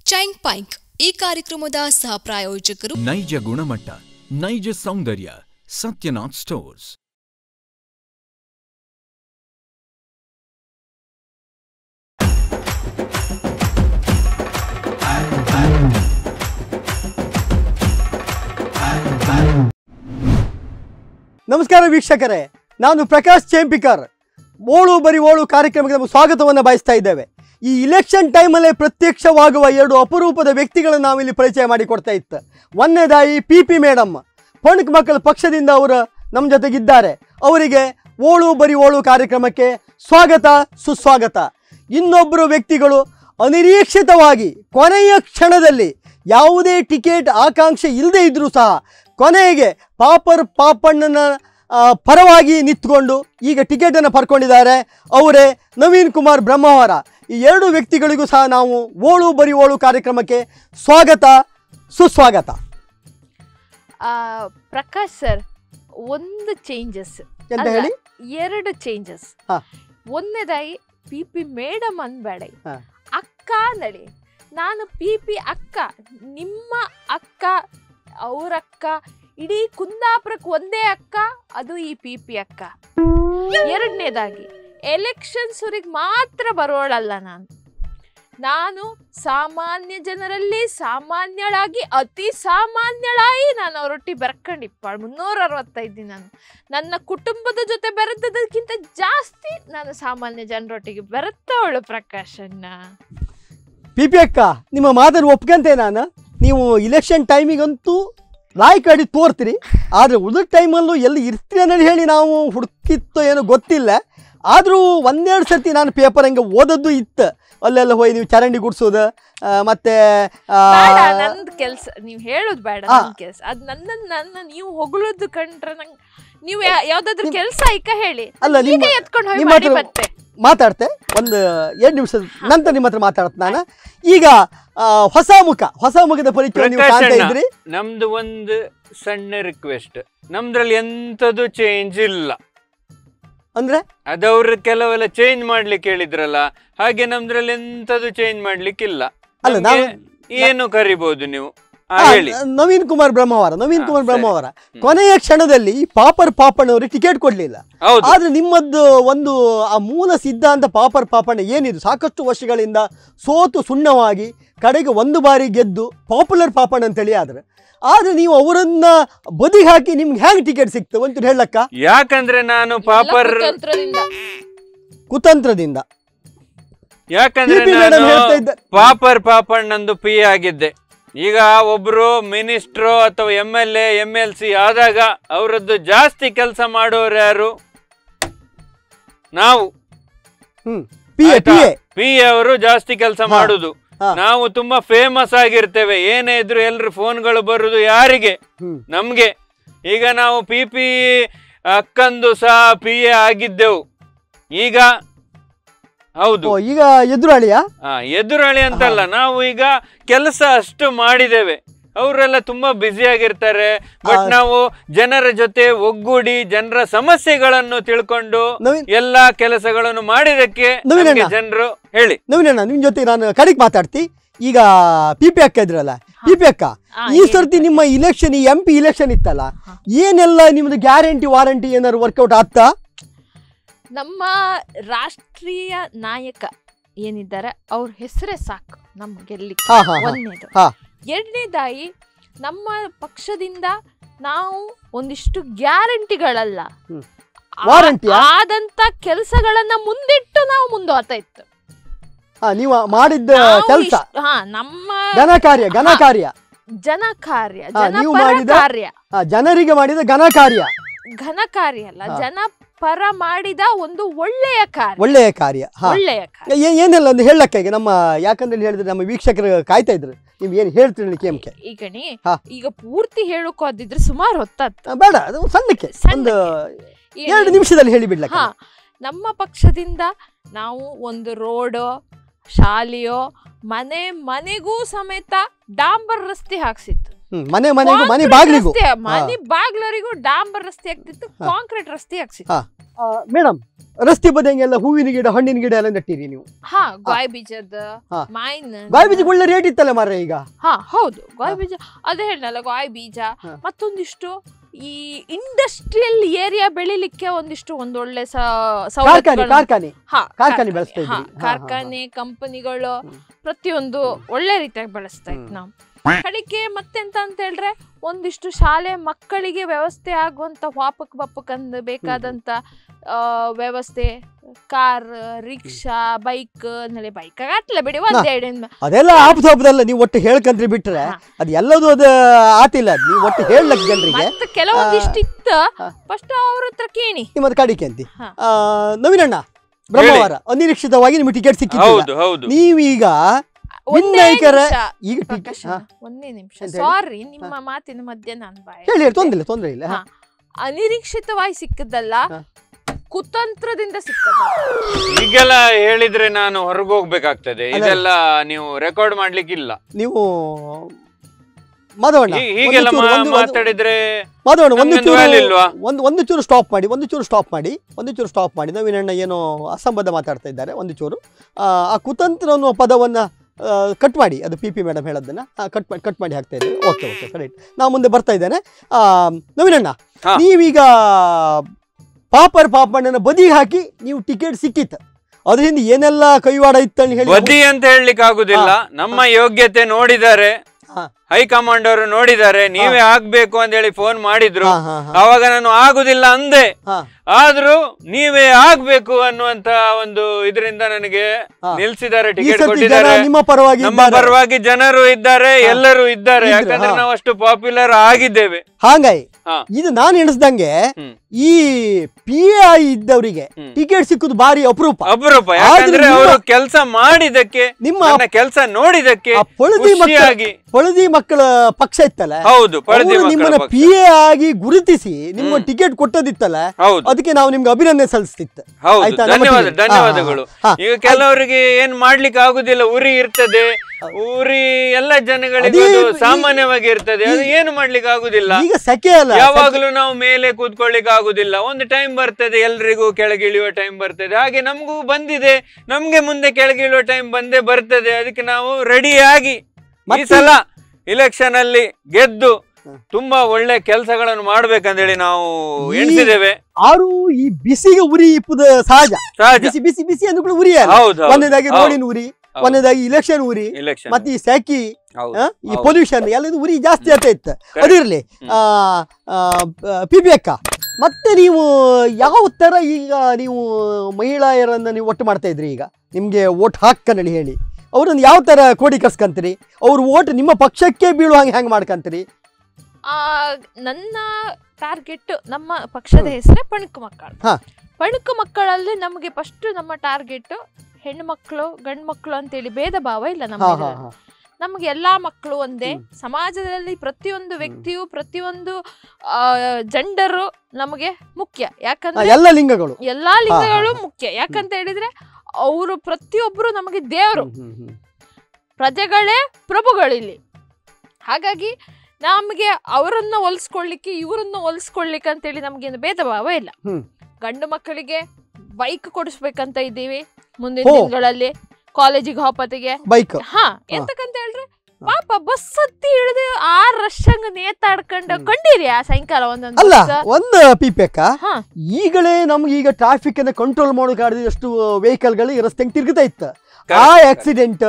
Chain ಪೈಂಕ್ ಈ ಕಾರ್ಯಕ್ರಮದ ಸಹ ಪ್ರಾಯೋಜಕರು ನೈಜ ಗುಣಮಟ್ಟ ನೈಜ ಸೌಂದರ್ಯ ಸತ್ಯನಾಥ್ ಸ್ಟೋರ್ಸ್. ನಮಸ್ಕಾರ ವೀಕ್ಷಕರೇ, ನಾನು ಪ್ರಕಾಶ್ ಚೇಂಪಿಕರ್. ಓಳು ಬರಿ ಓಳು ಕಾರ್ಯಕ್ರಮಕ್ಕೆ ನಮ್ಮ ಸ್ವಾಗತವನ್ನು ಬಯಸ್ತಾ ಇದ್ದೇವೆ. ಈ ಇಲೆಕ್ಷನ್ ಟೈಮಲ್ಲೇ ಪ್ರತ್ಯಕ್ಷವಾಗುವ ಎರಡು ಅಪರೂಪದ ವ್ಯಕ್ತಿಗಳನ್ನು ನಾವಿಲ್ಲಿ ಪರಿಚಯ ಮಾಡಿಕೊಡ್ತಾ ಇತ್ತು. ಒಂದನೇದಾಗಿ ಪಿ ಮೇಡಮ್, ಪೊಣಕ್ ಮಕ್ಕಳ ಪಕ್ಷದಿಂದ ಅವರು ನಮ್ಮ ಜೊತೆಗಿದ್ದಾರೆ. ಅವರಿಗೆ ಓಳು ಬರಿ ಓಳು ಕಾರ್ಯಕ್ರಮಕ್ಕೆ ಸ್ವಾಗತ ಸುಸ್ವಾಗತ. ಇನ್ನೊಬ್ಬರು ವ್ಯಕ್ತಿಗಳು ಅನಿರೀಕ್ಷಿತವಾಗಿ ಕೊನೆಯ ಕ್ಷಣದಲ್ಲಿ ಯಾವುದೇ ಟಿಕೆಟ್ ಆಕಾಂಕ್ಷೆ ಇಲ್ಲದೇ ಇದ್ದರೂ ಸಹ ಕೊನೆಗೆ ಪಾಪಣ್ಣನ ಪರವಾಗಿ ನಿಂತ್ಕೊಂಡು ಈಗ ಟಿಕೆಟನ್ನು ಪಡ್ಕೊಂಡಿದ್ದಾರೆ. ಅವರೇ ನವೀನ್ ಕುಮಾರ್ ಬ್ರಹ್ಮಾವರ. ಈ ಎರಡು ವ್ಯಕ್ತಿಗಳಿಗೂ ಸಹ ನಾವು ಓಳು ಬರಿ ಓಳು ಕಾರ್ಯಕ್ರಮಕ್ಕೆ ಸ್ವಾಗತ ಸುಸ್ವಾಗತ. ಪ್ರಕಾಶ್ ಸರ್, ಒಂದು ಚೇಂಜಸ್ ಎಂತ ಹೇಳಿ? ಎರಡು ಚೇಂಜಸ್. ಒಂದನೇದಾಗಿ ಪಿ ಮೇಡಮ್ ಅನ್ಬೇಡ, ಅಕ್ಕ ನಡಿ. ನಾನು ಪಿ ಅಕ್ಕ, ನಿಮ್ಮ ಅಕ್ಕ, ಅವರಕ್ಕ, ಇಡೀ ಕುಂದಾಪುರಕ್ಕೆ ಒಂದೇ ಅಕ್ಕ, ಅದು ಈ ಪಿ ಅಕ್ಕ. ಎರಡನೇದಾಗಿ ಎಲೆಕ್ಷನ್ಸ್ ಊರಿಗೆ ಮಾತ್ರ ಬರೋಳಲ್ಲ. ನಾನು ಸಾಮಾನ್ಯ ಜನರಲ್ಲಿ ಸಾಮಾನ್ಯಳಾಗಿ ಅತಿ ಸಾಮಾನ್ಯಳಾಗಿ ನಾನು ಅವರೊಟ್ಟಿಗೆ ಬೆರ್ಕೊಂಡಿಪ್ಪಾಳ 365 ದಿನ. ನನ್ನ ಕುಟುಂಬದ ಜೊತೆ ಬೆರೆತದಕ್ಕಿಂತ ಜಾಸ್ತಿ ನಾನು ಸಾಮಾನ್ಯ ಜನರೊಟ್ಟಿಗೆ ಬೆರೆತವಳು ಪ್ರಕಾಶನ್ನ. ಪಿ ಅಕ್ಕ, ನಿಮ್ಮ ಮಾತನ್ನು ಒಪ್ಕೊಂತೆ ನಾನು. ನೀವು ಇಲೆಕ್ಷನ್ ಟೈಮಿಗಂತೂ ಲಾಯ್ಕಾಡಿ ತೋರ್ತೀರಿ, ಆದರೆ ಉಳಿದ ಟೈಮಲ್ಲೂ ಎಲ್ಲಿ ಇರ್ತೀರಿ ಅನ್ನೋದು ಹೇಳಿ ನಾವು ಹುಡುಕಿತ್ತೋ ಏನೋ ಗೊತ್ತಿಲ್ಲ. ಆದರೂ ಒಂದೆರಡು ಸರ್ತಿ ನಾನು ಪೇಪರ್ ಹಂಗೆ ಓದದ್ದು ಇತ್ತು. ಅಲ್ಲೆಲ್ಲ ಹೋಗಿ ನೀವು ಚರಂಡಿ ಗುಡ್ಸೋದು, ಮತ್ತೆ ನಂದು ಕೆಲಸ ನೀವು ಹೇಳೋದು ಬೇಡ. ನನ್ನ ಕೆಲಸ ಅದು ನನ್ನ ನೀವು ಹೊಗಳೋದು ಕಂಡ್ರೆ ನಂಗೆ ನೀವು ಯಾವ್ದಾದ್ರು ಕೆಲಸ ಈಗ ಹೇಳಿ. ಅಲ್ಲ, ನಿಮ್ಮ ಹತ್ರ ಮಾತಾಡ್ತೆ ಒಂದು 2 ನಿಮಿಷದ ನಂತರ ನಿಮ್ಮ ಹತ್ರ ಮಾತಾಡ್ತೆ ನಾನು. ಈಗ ಹೊಸ ಮುಖದ ಪರಿಚಯ ನೀವು ಕಾಣ್ತಾ ಇದ್ರಿ. ನಮ್ದು ಒಂದು ಸಣ್ಣ ರಿಕ್ವೆಸ್ಟ್, ನಮ್ದ್ರಲ್ಲಿ ಎಂತದು ಚೇಂಜ್ ಇಲ್ಲ ಅಂದ್ರೆ ಅದವ್ರ ಕೆಲವೆಲ್ಲ ಚೇಂಜ್ ಮಾಡ್ಲಿಕ್ಕೆ ಹೇಳಿದ್ರಲ್ಲ, ಹಾಗೆ ನಮ್ದ್ರಲ್ಲಿ ಎಂತದು ಚೇಂಜ್ ಮಾಡ್ಲಿಕ್ಕಿಲ್ಲ. ಅಲ್ಲ, ಏನು ಕರಿಬಹುದು ನೀವು ಹೇಳಿ? ನವೀನ್ ಕುಮಾರ್ ಬ್ರಹ್ಮಾವರ ಕೊನೆಯ ಕ್ಷಣದಲ್ಲಿ ಪಾಪಣ್ಣವ್ರಿಗೆ ಟಿಕೆಟ್ ಕೊಡ್ಲಿಲ್ಲ. ಆದ್ರೆ ನಿಮ್ಮದ್ದು ಒಂದು ಆ ಮೂಲ ಸಿದ್ಧಾಂತ ಪಾಪಣ್ಣ ಏನಿದು, ಸಾಕಷ್ಟು ವರ್ಷಗಳಿಂದ ಸೋತು ಸುಣ್ಣವಾಗಿ ಕಡೆಗೆ ಒಂದು ಬಾರಿ ಗೆದ್ದು ಪಾಪ್ಯುಲರ್ ಪಾಪಣ್ಣ ಅಂತೇಳಿ ಆದ್ರೆ ನೀವು ಅವರನ್ನ ಬದಿ ಹಾಕಿ ನಿಮ್ಗೆ ಹೆಂಗ್ ಟಿಕೆಟ್ ಸಿಕ್ತು ಅಂತ ಹೇಳಕ್ಕ? ಯಾಕಂದ್ರೆ ನಾನು ಕುತಂತ್ರದಿಂದ ಯಾಕಂದ್ರೆ ಪಾಪಣ್ಣಂದು ಪಿ ಆಗಿದ್ದೆ. ಈಗ ಒಬ್ರು ಮಿನಿಸ್ಟ್ರು ಅಥವಾ MLA MLC ಆದಾಗ ಅವರದ್ದು ಜಾಸ್ತಿ ಕೆಲಸ ಮಾಡೋರು ಯಾರು? ನಾವು ಪಿ ಅವರು ಜಾಸ್ತಿ ಕೆಲಸ ಮಾಡುದು. ನಾವು ತುಂಬಾ ಫೇಮಸ್ ಆಗಿರ್ತೇವೆ, ಏನೇ ಇದ್ರು ಎಲ್ರು ಫೋನ್ಗಳು ಬರುದು ಯಾರಿಗೆ? ನಮ್ಗೆ. ಈಗ ನಾವು ಪಿ ಅಕ್ಕಂದು ಸಹ PA ಆಗಿದ್ದೆವು. ಈಗ ಹೌದು, ಈಗ ಎದುರಾಳಿ ಅಂತಲ್ಲ, ನಾವು ಈಗ ಕೆಲಸ ಅಷ್ಟು ಮಾಡಿದ್ದೇವೆ. ಅವರೆಲ್ಲ ತುಂಬಾ ಬ್ಯುಸಿ ಆಗಿರ್ತಾರೆ. ಬಟ್ ನಾವು ಜನರ ಜೊತೆ ಒಗ್ಗೂಡಿ ಜನರ ಸಮಸ್ಯೆಗಳನ್ನು ತಿಳ್ಕೊಂಡು ಎಲ್ಲಾ ಕೆಲಸಗಳನ್ನು ಮಾಡಿದಕ್ಕೆ ಜನರು ಹೇಳಿ. ನವೀನಣ್ಣ, ನಿಮ್ ಜೊತೆ ನಾನು ಕಡೆಗೆ ಮಾತಾಡ್ತಿ. ಈಗ ಪಿ ಅಕ್ಕ ಇದ್ರಲ್ಲ, ಪಿ ಅಕ್ಕ, ಈ ಸರ್ತಿ ನಿಮ್ಮ ಇಲೆಕ್ಷನ್, ಈ MP ಇಲೆಕ್ಷನ್ ಇತ್ತಲ್ಲ, ಏನೆಲ್ಲ ನಿಮ್ದು ಗ್ಯಾರಂಟಿ ವಾರಂಟಿ ಏನಾದ್ರು ವರ್ಕೌಟ್ ಆಗ್ತಾ? ನಮ್ಮ ರಾಷ್ಟ್ರೀಯ ನಾಯಕ ಏನಿದ್ದಾರೆ ಅವ್ರ ಹೆಸರೇ ಸಾಕು ನಮ್ಮ ಗೆಲ್ಲಿಕ್ಕೆ. ಒಂದನೇದು. ಎರಡನೇದಾಗಿ ನಮ್ಮ ಪಕ್ಷದಿಂದ ನಾವು ಒಂದಿಷ್ಟು ಗ್ಯಾರಂಟಿಗಳಲ್ಲ, ಆದಂತ ಕೆಲಸಗಳನ್ನ ಮುಂದಿಟ್ಟು ನಾವು ಮುಂದುವರ್ತಾ ಇತ್ತು. ನೀವು ಮಾಡಿದ್ದ ಕೆಲಸ ನಮ್ಮ ಘನ ಕಾರ್ಯ ಜನರಿಗೆ ಮಾಡಿದ ಘನ ಕಾರ್ಯ ಅಲ್ಲ, ಜನಪರ ಮಾಡಿದ ಒಂದು ಒಳ್ಳೆಯ ಕಾರ್ಯ. ಏನೆಲ್ಲ ಒಂದು ಹೇಳಕ್ಕ ಈಗ ನಮ್ಮ, ಯಾಕಂದ್ರೆ ಹೇಳಿದ್ರೆ ನಮ್ಮ ವೀಕ್ಷಕರು ಕಾಯ್ತಾ ಇದ್ರು, ನೀವ್ ಏನ್ ಹೇಳ್ತೀರಿ ಕೇಮಕ್ಕೆ? ಈಗ ಪೂರ್ತಿ ಹೇಳೋಕೋದಿದ್ರೆ ಸುಮಾರು ಹೊತ್ತಾಗ್ತದೆ. ಬೇಡ, ಅದು ಸಣ್ಣಕ್ಕೆ ಒಂದು 2 ನಿಮಿಷದಲ್ಲಿ ಹೇಳಿ ಬಿಡ್ಲಕ್ಕ. ನಮ್ಮ ಪಕ್ಷದಿಂದ ನಾವು ಒಂದು ರೋಡೋ ಶಾಲೆಯೋ ಮನೆಗೂ ಸಮೇತ ಡಾಂಬರ್ ರಸ್ತೆ ಹಾಕ್ಸಿತ್ತು. ಮನೆ ಬಾಗ್ಲರಿಗೂ ಡಾಂಬರ್ ರಸ್ತೆ ಆಗ್ತಿತ್ತು, ಕಾಂಕ್ರೀಟ್ ರಸ್ತೆ ಆಗ್ಸಿತ್ತು. ಮೇಡಮ್ ರಸ್ತೆ ಬದಿಯಂಗೆಲ್ಲ ಹೂವಿನ ಗಿಡ ಹಣ್ಣಿನ ಗಿಡ ಎಲ್ಲ ನೆಟ್ಟಿರಿ ನೀವು? ಹಾ, ಗಾಯ್ ಬೀಜದ ಹಾ. ಮಾಯಿನ ಗಾಯಿ ಬೀಜ ಒಳ್ಳೆ ರೇಟ್ ಇತ್ತಲ್ಲ ಮಾರ್ರೆ ಈಗ. ಹಾ ಹೌದು, ಗಾಯ್ ಬೀಜ ಅದೇ ಹೇಳಲ್ಲ, ಗಾಯ್ ಬೀಜ. ಮತ್ತೊಂದಿಷ್ಟು ಈ ಇಂಡಸ್ಟ್ರಿಯಲ್ ಏರಿಯಾ ಬೆಳಿಲಿಕ್ಕೆ ಒಂದಿಷ್ಟು ಒಂದೊಳ್ಳೆ ಕಾರ್ಖಾನೆ ಬೆಳೆಸ್ತಾ ಇದ್ರಿ. ಕಾರ್ಖಾನೆ ಕಂಪನಿಗಳು ಪ್ರತಿಯೊಂದು ಒಳ್ಳೆ ರೀತಿಯಾಗಿ ಬೆಳೆಸ್ತಾ ಇತ್ತು ನಾವು. ಕಡೆಗೆ ಮತ್ತೆಂತ ಅಂತ ಹೇಳಿದ್ರೆ ಒಂದಿಷ್ಟು ಶಾಲೆ ಮಕ್ಕಳಿಗೆ ವ್ಯವಸ್ಥೆ ಆಗುವಂತ ವಾಪಕ್ ಬಪ್ಪಕ್ ಅಂದ್ ಬೇಕಾದಂತ ವ್ಯವಸ್ಥೆ, ಕಾರ್, ರಿಕ್ಷಾ, ಬೈಕ್ ಬೈಕ್ ಆಟ್ಲ ಬಿಡಿ ಒಂದೆರಡು ಅದೆಲ್ಲ ಆಪದಲ್ಲ. ನೀವು ಒಟ್ಟು ಹೇಳ್ಕಂತ್ರಿ ಬಿಟ್ರೆ ಅದು ಎಲ್ಲದೂ ಅದು ಆತಿಲ್ಲ. ನೀವು ಒಟ್ಟು ಹೇಳಕ್ ಜನರಿಗೆ ಕೆಲವೊಂದಿಷ್ಟು ಇತ್ತು. ಫಸ್ಟ್ ಅವ್ರ ಹತ್ರ ಕೇಳಿ ನಿಮ್ಮದು ಕಡಿಕೆ ಅಂತಿ. ನವೀನಣ್ಣ ಬ್ರಹ್ಮವಾರ ಅನಿರೀಕ್ಷಿತವಾಗಿ ನಿಮ್ಗೆ ಟಿಕೆಟ್ ಸಿಕ್ಕಿಲ್ಲ. ನೀವೀಗ ಒಂದೇ ನಿಮಿಷ, ಸಾರಿ ನಿಮ್ಮ ಮಾತಿನ ಮಧ್ಯೆ ನಾನು ಹೇಳಿ, ತೊಂದ್ರೆ ಇಲ್ಲ. ಅನಿರೀಕ್ಷಿತವಾಗಿ ಸಿಕ್ಕದಲ್ಲ, ಕುತಂತ್ರದಿಂದ ಸಿಕ್ಕದ. ಈಗೆಲ್ಲ ಹೇಳಿದ್ರೆ ನಾನು ಹೊರಗೋಗ್ಬೇಕಾಗ್ತದೆ. ಇದೆಲ್ಲ ನೀವು ರೆಕಾರ್ಡ್ ಮಾಡ್ಲಿಕ್ಕಿಲ್ಲ. ನೀವು ಮಾಧವಣ್ಣ ಹೀಗೆಲ್ಲ ಮಾತಾಡಿದ್ರೆ ಒಂದು ಚೂರು ಸ್ಟಾಪ್ ಮಾಡಿ. ನವೀನಣ್ಣ ಏನೋ ಅಸಂಬದ್ಧ ಮಾತಾಡ್ತಾ ಇದ್ದಾರೆ. ಒಂದು ಚೂರು ಆ ಕುತಂತ್ರ ಅನ್ನುವ ಪದವನ್ನ ಕಟ್ ಮಾಡಿ, ಅದು ಪಿ ಮೇಡಮ್ ಹೇಳೋದನ್ನ ಕಟ್ ಮಾಡಿ ಹಾಕ್ತಾ ಇದ್ದೇನೆ. Okay correct. ನಾ ಮುಂದೆ ಬರ್ತಾ ಇದ್ದೇನೆ. ನವೀನಣ್ಣ, ನೀವೀಗ ಪಾಪಣ್ಣನ ಬದಿಗೆ ಹಾಕಿ ನೀವು ಟಿಕೆಟ್ ಸಿಕ್ಕಿತ್ತು. ಅದರಿಂದ ಏನೆಲ್ಲ ಕೈವಾಡ ಇತ್ತು ಹೇಳಿ. ಬದಿ ಅಂತ ಹೇಳಲಿಕ್ಕೆ ಆಗುದಿಲ್ಲ. ನಮ್ಮ ಯೋಗ್ಯತೆ ನೋಡಿದ್ದಾರೆ, ಹೈಕಮಾಂಡ್ ಅವರು ನೋಡಿದ್ದಾರೆ, ನೀವೇ ಆಗ್ಬೇಕು ಅಂತ ಹೇಳಿ ಫೋನ್ ಮಾಡಿದ್ರು. ಅವಾಗ ನಾನು ಆಗುದಿಲ್ಲ ಅಂದೆ. ಆದ್ರೂ ನೀವೇ ಆಗ್ಬೇಕು ಅನ್ನುವಂತ ಒಂದು ಇದರಿಂದ ನನಗೆ ನಿಲ್ಸಿದ್ದಾರೆ, ಟಿಕೆಟ್ ಕೊಟ್ಟಿದ್ದಾರೆ. ನಮ್ಮ ಪರವಾಗಿ ಜನರು ಇದ್ದಾರೆ, ಎಲ್ಲರೂ ಇದ್ದಾರೆ. ಯಾಕಂದ್ರೆ ನಾವು ಅಷ್ಟು ಪಾಪ್ಯುಲರ್ ಆಗಿದ್ದೇವೆ. ಹಾಗಾಗಿ ಇದು ನಾನು ಎಣಿಸ್ದಂಗೆ ಈ PI ಇದ್ದವರಿಗೆ ಟಿಕೆಟ್ ಸಿಕ್ಕುದು ಬಾರಿ ಅಪರೂಪ. ಯಾಕಂದ್ರೆ ಅವರು ಕೆಲಸ ಮಾಡಿದಕ್ಕೆ, ನಿಮ್ಮ ಕೆಲಸ ನೋಡಿದಕ್ಕೆ ಪಳದಿ ಮಕ್ಕಳ ಪಕ್ಷ ಇತ್ತಲ್ಲ, ಹೌದು, ನಿಮ್ಮನ್ನ PA ಆಗಿ ಗುರುತಿಸಿ ನಿಮ್ಮ ಟಿಕೆಟ್ ಕೊಟ್ಟದಿತ್ತಲ್ಲ, ಅದಕ್ಕೆ ನಾವು ನಿಮ್ಗೆ ಅಭಿನಂದನೆ ಸಲ್ಲಿಸ್ತಿತ್ತು. ಧನ್ಯವಾದಗಳು. ಈಗ ಕೆಲವರಿಗೆ ಏನ್ ಮಾಡ್ಲಿಕ್ಕೆ ಆಗುದಿಲ್ಲ, ಉರಿ ಇರ್ತದೆ, ಊರಿ ಎಲ್ಲ ಜನಗಳಿಗೆ ಸಾಮಾನ್ಯವಾಗಿ ಇರ್ತದೆ, ಅದು ಏನು ಮಾಡ್ಲಿಕ್ಕೆ ಆಗುದಿಲ್ಲ. ಈಗ ಸೆಕೆ ಅಲ್ಲ, ಯಾವಾಗ್ಲೂ ನಾವು ಮೇಲೆ ಕೂತ್ಕೊಳ್ಳಿಕ್ಕೆ ಆಗುದಿಲ್ಲ. ಒಂದು ಟೈಮ್ ಬರ್ತದೆ, ಎಲ್ರಿಗೂ ಕೆಳಗಿಳಿಯುವ ಟೈಮ್ ಬರ್ತದೆ. ಹಾಗೆ ನಮಗೂ ಬಂದಿದೆ, ನಮ್ಗೆ ಮುಂದೆ ಕೆಳಗಿಳಿಯುವ ಟೈಮ್ ಬಂದೇ ಬರ್ತದೆ. ಅದಕ್ಕೆ ನಾವು ರೆಡಿಯಾಗಿ ಈ ಸಲ ಇಲೆಕ್ಷನ್ ಅಲ್ಲಿ ಗೆದ್ದು ತುಂಬಾ ಒಳ್ಳೆ ಕೆಲಸಗಳನ್ನು ಮಾಡ್ಬೇಕಂತೇಳಿ ನಾವು ಎಣಿಸಿದ್ದೇವೆ. ಆರು ಈ ಬಿಸಿಗೆ ಉರಿ ಇಪ್ಪುದ ಸಹಜ. ಬಿಸಿ ಬಿಸಿ ಅಂದ್ರೂ ಉರಿ ಅಲ್ಲ. ಒಂದನೇದಾಗಿ ರೋಡಿನ ಉರಿ, ಒಂದನೇದಾಗಿ ಇಲೆಕ್ಷನ್ ಉರಿ, ಮತ್ತೆ ಈ ಸೆಕಿ, ಈ ಪೊಲ್ಯೂಷನ್ ಎಲ್ಲ ಉರಿ ಜಾಸ್ತಿ ಆಗ್ತಾ ಇತ್ತು. ಅದಿರ್ಲಿ PB ಅಕ್ಕ, ಮತ್ತೆ ನೀವು ಯಾವ ತರ ಈಗ ನೀವು ಮಹಿಳೆಯರನ್ನ ನೀವು ಒಟ್ಟು ಮಾಡ್ತಾ ಇದ್ರಿ, ಈಗ ನಿಮ್ಗೆ ವೋಟ್ ಹಾಕಂದೇಳಿ ಹೇಳಿ ಅವ್ರನ್ನ ಯಾವ ತರ ಕ್ರೋಢೀಕರಿಸ್ಕಂತೀರಿ? ಅವ್ರ ವೋಟ್ ನಿಮ್ಮ ಪಕ್ಷಕ್ಕೆ ಬೀಳುವ ಹೆಂಗ್ ಮಾಡ್ಕಂತೀರಿ? ನನ್ನ ಟಾರ್ಗೆಟ್ ನಮ್ಮ ಪಕ್ಷದ ಹೆಸರೇ ಪಣಕು ಮಕ್ಕಳು. ಪಣಕು ಮಕ್ಕಳಲ್ಲಿ ನಮಗೆ ಫಸ್ಟ್ ನಮ್ಮ ಟಾರ್ಗೆಟ್ ಹೆಣ್ಣು ಮಕ್ಕಳು ಗಂಡು ಮಕ್ಕಳು ಅಂತೇಳಿ ಭೇದ ಭಾವ ಇಲ್ಲ. ನಮ್ಗೆ ಎಲ್ಲಾ ಮಕ್ಕಳು ಒಂದೇ. ಸಮಾಜದಲ್ಲಿ ಪ್ರತಿಯೊಂದು ವ್ಯಕ್ತಿಯು, ಪ್ರತಿಯೊಂದು ಜೆಂಡರು ನಮಗೆ ಮುಖ್ಯ. ಯಾಕಂದ್ರೆ ಎಲ್ಲಾ ಲಿಂಗಗಳು ಮುಖ್ಯ. ಯಾಕಂತ ಹೇಳಿದ್ರೆ ಅವರು ಪ್ರತಿಯೊಬ್ಬರು ನಮಗೆ ದೇವರು, ಪ್ರಜೆಗಳೇ ಪ್ರಭುಗಳಿಲ್ಲಿ. ಹಾಗಾಗಿ ನಮಗೆ ಅವರನ್ನ ಹೋಲಿಸ್ಕೊಳ್ಳಿಕ್ಕೆ ಇವರನ್ನ ಹೋಲಿಸ್ಕೊಳ್ಳಿಕ್ಕೆ ಅಂತೇಳಿ ನಮ್ಗೇನು ಭೇದ ಭಾವ ಇಲ್ಲ. ಗಂಡು ಮಕ್ಕಳಿಗೆ ಬೈಕ್ ಕೊಡಿಸ್ಬೇಕಂತ ಇದ್ದೀವಿ ಮುಂದಿನ ದಿನಗಳಲ್ಲಿ, ಕಾಲೇಜಿಗೆ ಹೋಪತಿಗೆ ಬೈಕ್. ಎಂತಕ್ಕಂತ ಹೇಳ್ರೆ ಪಾಪ ಬಸ್ ಹತ್ತಿ ಇಳಿದು ಆ ರಶ್ ಹಂಗ ನೇತಾಡ್ಕೊಂಡು ಕಂಡಿರಿ ಆ ಸಾಯಂಕಾಲ ಒಂದು ಪಿಪೆಕ್ಕ. ಈಗಲೇ ನಮ್ಗೆ ಈಗ ಟ್ರಾಫಿಕ್ ಅನ್ನ ಕಂಟ್ರೋಲ್ ಮಾಡೋಕೆ ಎಷ್ಟು ವೆಹಿಕಲ್ ಗಳು ಈ ರಸ್ತೆ ತಿರುಗ್ತಾ ಇತ್ತು. ಆ ಆಕ್ಸಿಡೆಂಟ್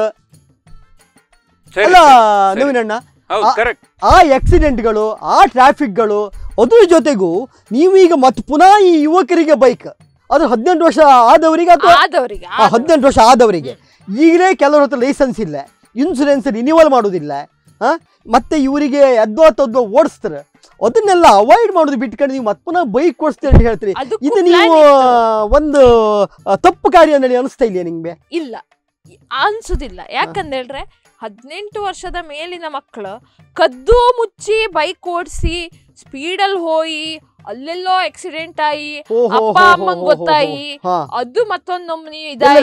ಅಲ್ಲ ನವೀನಣ್ಣ, ಆ ಆಕ್ಸಿಡೆಂಟ್ಗಳು, ಆ ಟ್ರಾಫಿಕ್ಗಳು, ಅದ್ರ ಜೊತೆಗೂ ನೀವೀಗ ಮತ್ತೆ ಪುನಃ ಈ ಯುವಕರಿಗೆ ಬೈಕ್, ಅದು 18 ವರ್ಷ ಆದವರಿಗೆ ಅಥವಾ 18 ವರ್ಷ ಆದವರಿಗೆ ಈಗಲೇ ಕೆಲವ್ರ ಹತ್ರ ಲೈಸೆನ್ಸ್ ಇಲ್ಲ, ಇನ್ಸೂರೆನ್ಸ್ ರಿನ್ಯೂವಲ್ ಮಾಡೋದಿಲ್ಲ, ಮತ್ತೆ ಇವರಿಗೆ ಎದ್ದೋ ಓಡಿಸ್ತಾರೆ. ಅದನ್ನೆಲ್ಲ ಅವಾಯ್ಡ್ ಮಾಡೋದು ಬಿಟ್ಕೊಂಡು ನೀವು ಮತ್ತೆ ಪುನಃ ಬೈಕ್ ಕೊಡಿಸ್ತೀರಿ ಅಂತ ಹೇಳ್ತೀರಿ. ಇದು ನೀವು ಒಂದು ತಪ್ಪು ಕಾರ್ಯ ಅನ್ನೋದು ಅನಿಸ್ತಾ ಇಲ್ಲ ನಿಮ್ಗೆ? ಇಲ್ಲ, ಅನ್ಸುದಿಲ್ಲ. ಯಾಕಂದ್ರೆ 18 ವರ್ಷದ ಮೇಲಿನ ಮಕ್ಕಳು ಕದ್ದು ಮುಚ್ಚಿ ಬೈಕ್ ಓಡಿಸಿ ಸ್ಪೀಡಲ್ಲಿ ಹೋಗಿ ಅಲ್ಲೆಲ್ಲೋ ಆಕ್ಸಿಡೆಂಟ್ ಆಗಿ ಅಪ್ಪ ಅಮ್ಮಂಗ್ ಗೊತ್ತಾಯಿ ಅದು ಮತ್ತೊಂದೊಮ್ಮೆ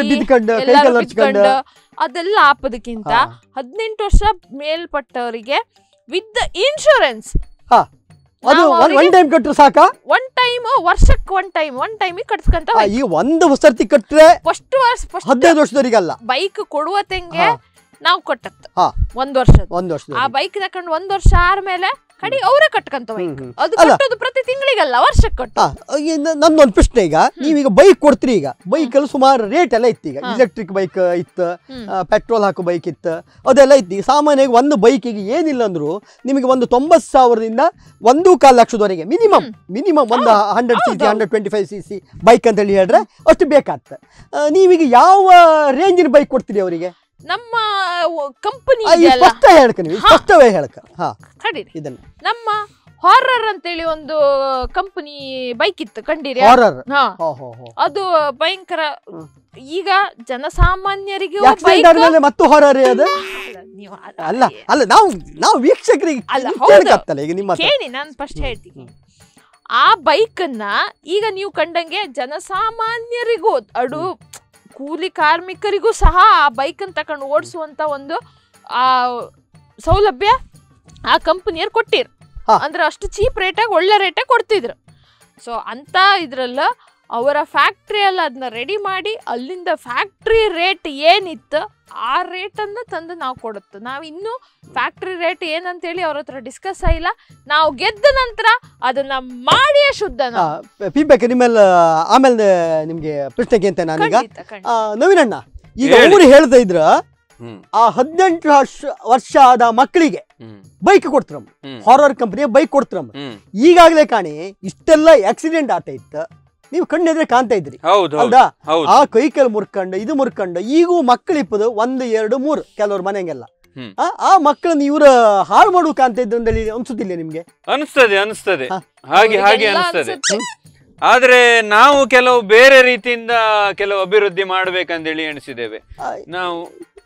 ಇದಾಗಿ ಅದೆಲ್ಲ ಆಪದಕ್ಕಿಂತ 18 ವರ್ಷ ಮೇಲ್ಪಟ್ಟವರಿಗೆ ವಿತ್ ಇನ್ಶೂರೆನ್ಸ್ ಅದು ಒನ್ ಟೈಮ್ ಕಟ್ಟರು ಸಾಕ? ಒನ್ ಟೈಮ್, ವರ್ಷಕ್ಕೆ ಒನ್ ಟೈಮ್ ಕಟ್ಸ್ಕೊಂತ ಈ ಒಂದು ಸರ್ತಿ ಕಟ್ರೆ ಫಸ್ಟ್ 15 ವರ್ಷದವರಿಗಲ್ಲ ಬೈಕ್ ಕೊಡುವ ತೆಂಗೆ ನಾವು ಕೊಟ್ಟತ್ತ 1 ವರ್ಷ ಆ ಬೈಕ್ ತಕೊಂಡು 1 ವರ್ಷ ಆದ್ಮೇಲೆ ಕಡಿ ಅವರೇ ಕಟ್ಕಂತ ಬೈಕ್. ಅದು ಕಟ್ಟೋದು ಪ್ರತಿ ತಿಂಗಳಿಗಲ್ಲ, ವರ್ಷಕ್ಕೆ ಕಟ್ಟ. ನಂದೊಂದು ಪ್ರಶ್ನೆ, ಈಗ ನೀವೀಗ ಬೈಕ್ ಕೊಡ್ತೀರಿ, ಈಗ ಬೈಕ್ ಅಲ್ಲಿ ಸುಮಾರು ರೇಟ್ ಎಲ್ಲ ಇತ್ತು. ಈಗ ಇಲೆಕ್ಟ್ರಿಕ್ ಬೈಕ್ ಇತ್ತು, ಪೆಟ್ರೋಲ್ ಹಾಕೋ ಬೈಕ್ ಇತ್ತು, ಅದೆಲ್ಲ ಇತ್ತು. ಈಗ ಸಾಮಾನ್ಯವಾಗಿ ಒಂದು ಬೈಕಿಗೆ ಏನಿಲ್ಲ ಅಂದ್ರು ನಿಮಗೆ ಒಂದು 90,000ದಿಂದ 1.25 ಲಕ್ಷದವರೆಗೆ ಮಿನಿಮಮ್ ಒಂದು 100cc 125cc ಬೈಕ್ ಅಂತ ಹೇಳಿ ಹೇಳಿದ್ರೆ ಅಷ್ಟು ಬೇಕಾಗ್ತದೆ. ನೀವೀಗ ಯಾವ ರೇಂಜಿನ ಬೈಕ್ ಕೊಡ್ತೀರಿ ಅವರಿಗೆ? ನಮ್ಮ ಕಂಪನಿ ಸ್ಪಷ್ಟವೇ ಹೇಳಕ ಇದನ್ನ ನಮ್ಮ ಹಾರರ್ ಅಂತೇಳಿ ಒಂದು ಕಂಪನಿ ಬೈಕ್ ಇತ್ತು, ಕಂಡಿರಿ? ಅದು ಭಯಂಕರ. ಈಗ ಜನಸಾಮಾನ್ಯರಿಗೆ ಮತ್ತು ಹಾರರ್ ಅಲ್ಲ ಅಲ್ಲ, ನಾವು ವೀಕ್ಷಕರಿಗೆ ಕೇಳಿ, ನಾನು ಸ್ಪಷ್ಟ ಹೇಳ್ತೀನಿ. ಆ ಬೈಕ್ ಅನ್ನ ಈಗ ನೀವು ಕಂಡಂಗೆ ಜನಸಾಮಾನ್ಯರಿಗೂ ಅಡು ಕೂಲಿ ಕಾರ್ಮಿಕರಿಗೂ ಸಹ ಆ ಬೈಕ್ ಅನ್ನು ತಕೊಂಡು ಓಡಿಸುವಂತ ಒಂದು ಆ ಸೌಲಭ್ಯ ಆ ಕಂಪನಿಯರು ಕೊಟ್ಟಿರು. ಅಂದ್ರೆ ಅಷ್ಟು ಚೀಪ್ ರೇಟಾಗಿ ಒಳ್ಳೆ ರೇಟಾಗಿ ಕೊಡ್ತಿದ್ರು. ಸೊ ಅಂತ ಇದ್ರಲ್ಲ ಅವರ ಫ್ಯಾಕ್ಟ್ರಿಯಲ್ಲಿ ಅದನ್ನ ರೆಡಿ ಮಾಡಿ ಅಲ್ಲಿಂದ ಫ್ಯಾಕ್ಟ್ರಿ ರೇಟ್ ಏನಿತ್ತು ಆ ರೇಟನ್ನು ತಂದು ನಾವು ಕೊಡುತ್ತೆ. ನಾವು ಇನ್ನೂ ಫ್ಯಾಕ್ಟ್ರಿ ರೇಟ್ ಏನಂತೇಳಿ ಅವ್ರ ಹತ್ರ ಡಿಸ್ಕಸ್ ಆಗಿಲ್ಲ. ನಾವು ಗೆದ್ದ ನಂತರ ಅದನ್ನ ಮಾಡಿಯೇ ಶುದ್ಧ. ನಿಮ್ಮೆಲ್ಲ ಆಮೇಲೆ ನಿಮ್ಗೆ ಪ್ರಶ್ನೆಗೆ ಅಂತ ನಾನೀಗ ನವೀನಣ್ಣ, ಈಗ ಅವರು ಹೇಳ್ತಾ ಇದ್ರ ಆ 18 ವರ್ಷ ಆದ ಮಕ್ಕಳಿಗೆ ಬೈಕ್ ಕೊಡ್ತಾರಮ್ಮ, ಹಾರರ್ ಕಂಪನಿಯ ಬೈಕ್ ಕೊಡ್ತಾರಮ್ಮ. ಈಗಾಗಲೇ ಕಾಣಿ ಇಷ್ಟೆಲ್ಲ ಆಕ್ಸಿಡೆಂಟ್ ಆಗ್ತಾ ಇತ್ತು, ನೀವು ಕಣ್ಣೆದ್ರೆ ಕಾಣ್ತಾ ಇದ್ರಿ ಹೌದಾ? ಆ ಕೈಕಲ್ ಮುರ್ಕಂಡು ಇದು ಮುರ್ಕಂಡು ಈಗೂ ಮಕ್ಕಳಿಪ್ಪದು 1, 2, 3 ಕೆಲವ್ರ ಮನೆಗೆಲ್ಲ ಆ ಮಕ್ಕಳನ್ನ ಇವ್ರ ಹಾಳು ಮಾಡುವ ಕಾಣ್ತಾ ಇದ್ರು ಅಂತ ಹೇಳಿ ಅನ್ಸುತ್ತಿಲ್ಲ ನಿಮ್ಗೆ? ಅನಿಸ್ತದೆ ಹಾಗೆ ಅನಿಸ್ತದೆ. ಆದ್ರೆ ನಾವು ಕೆಲವು ಬೇರೆ ರೀತಿಯಿಂದ ಕೆಲವು ಅಭಿವೃದ್ಧಿ ಮಾಡ್ಬೇಕಂತೇಳಿ ಎಣಿಸಿದ್ದೇವೆ ನಾವು.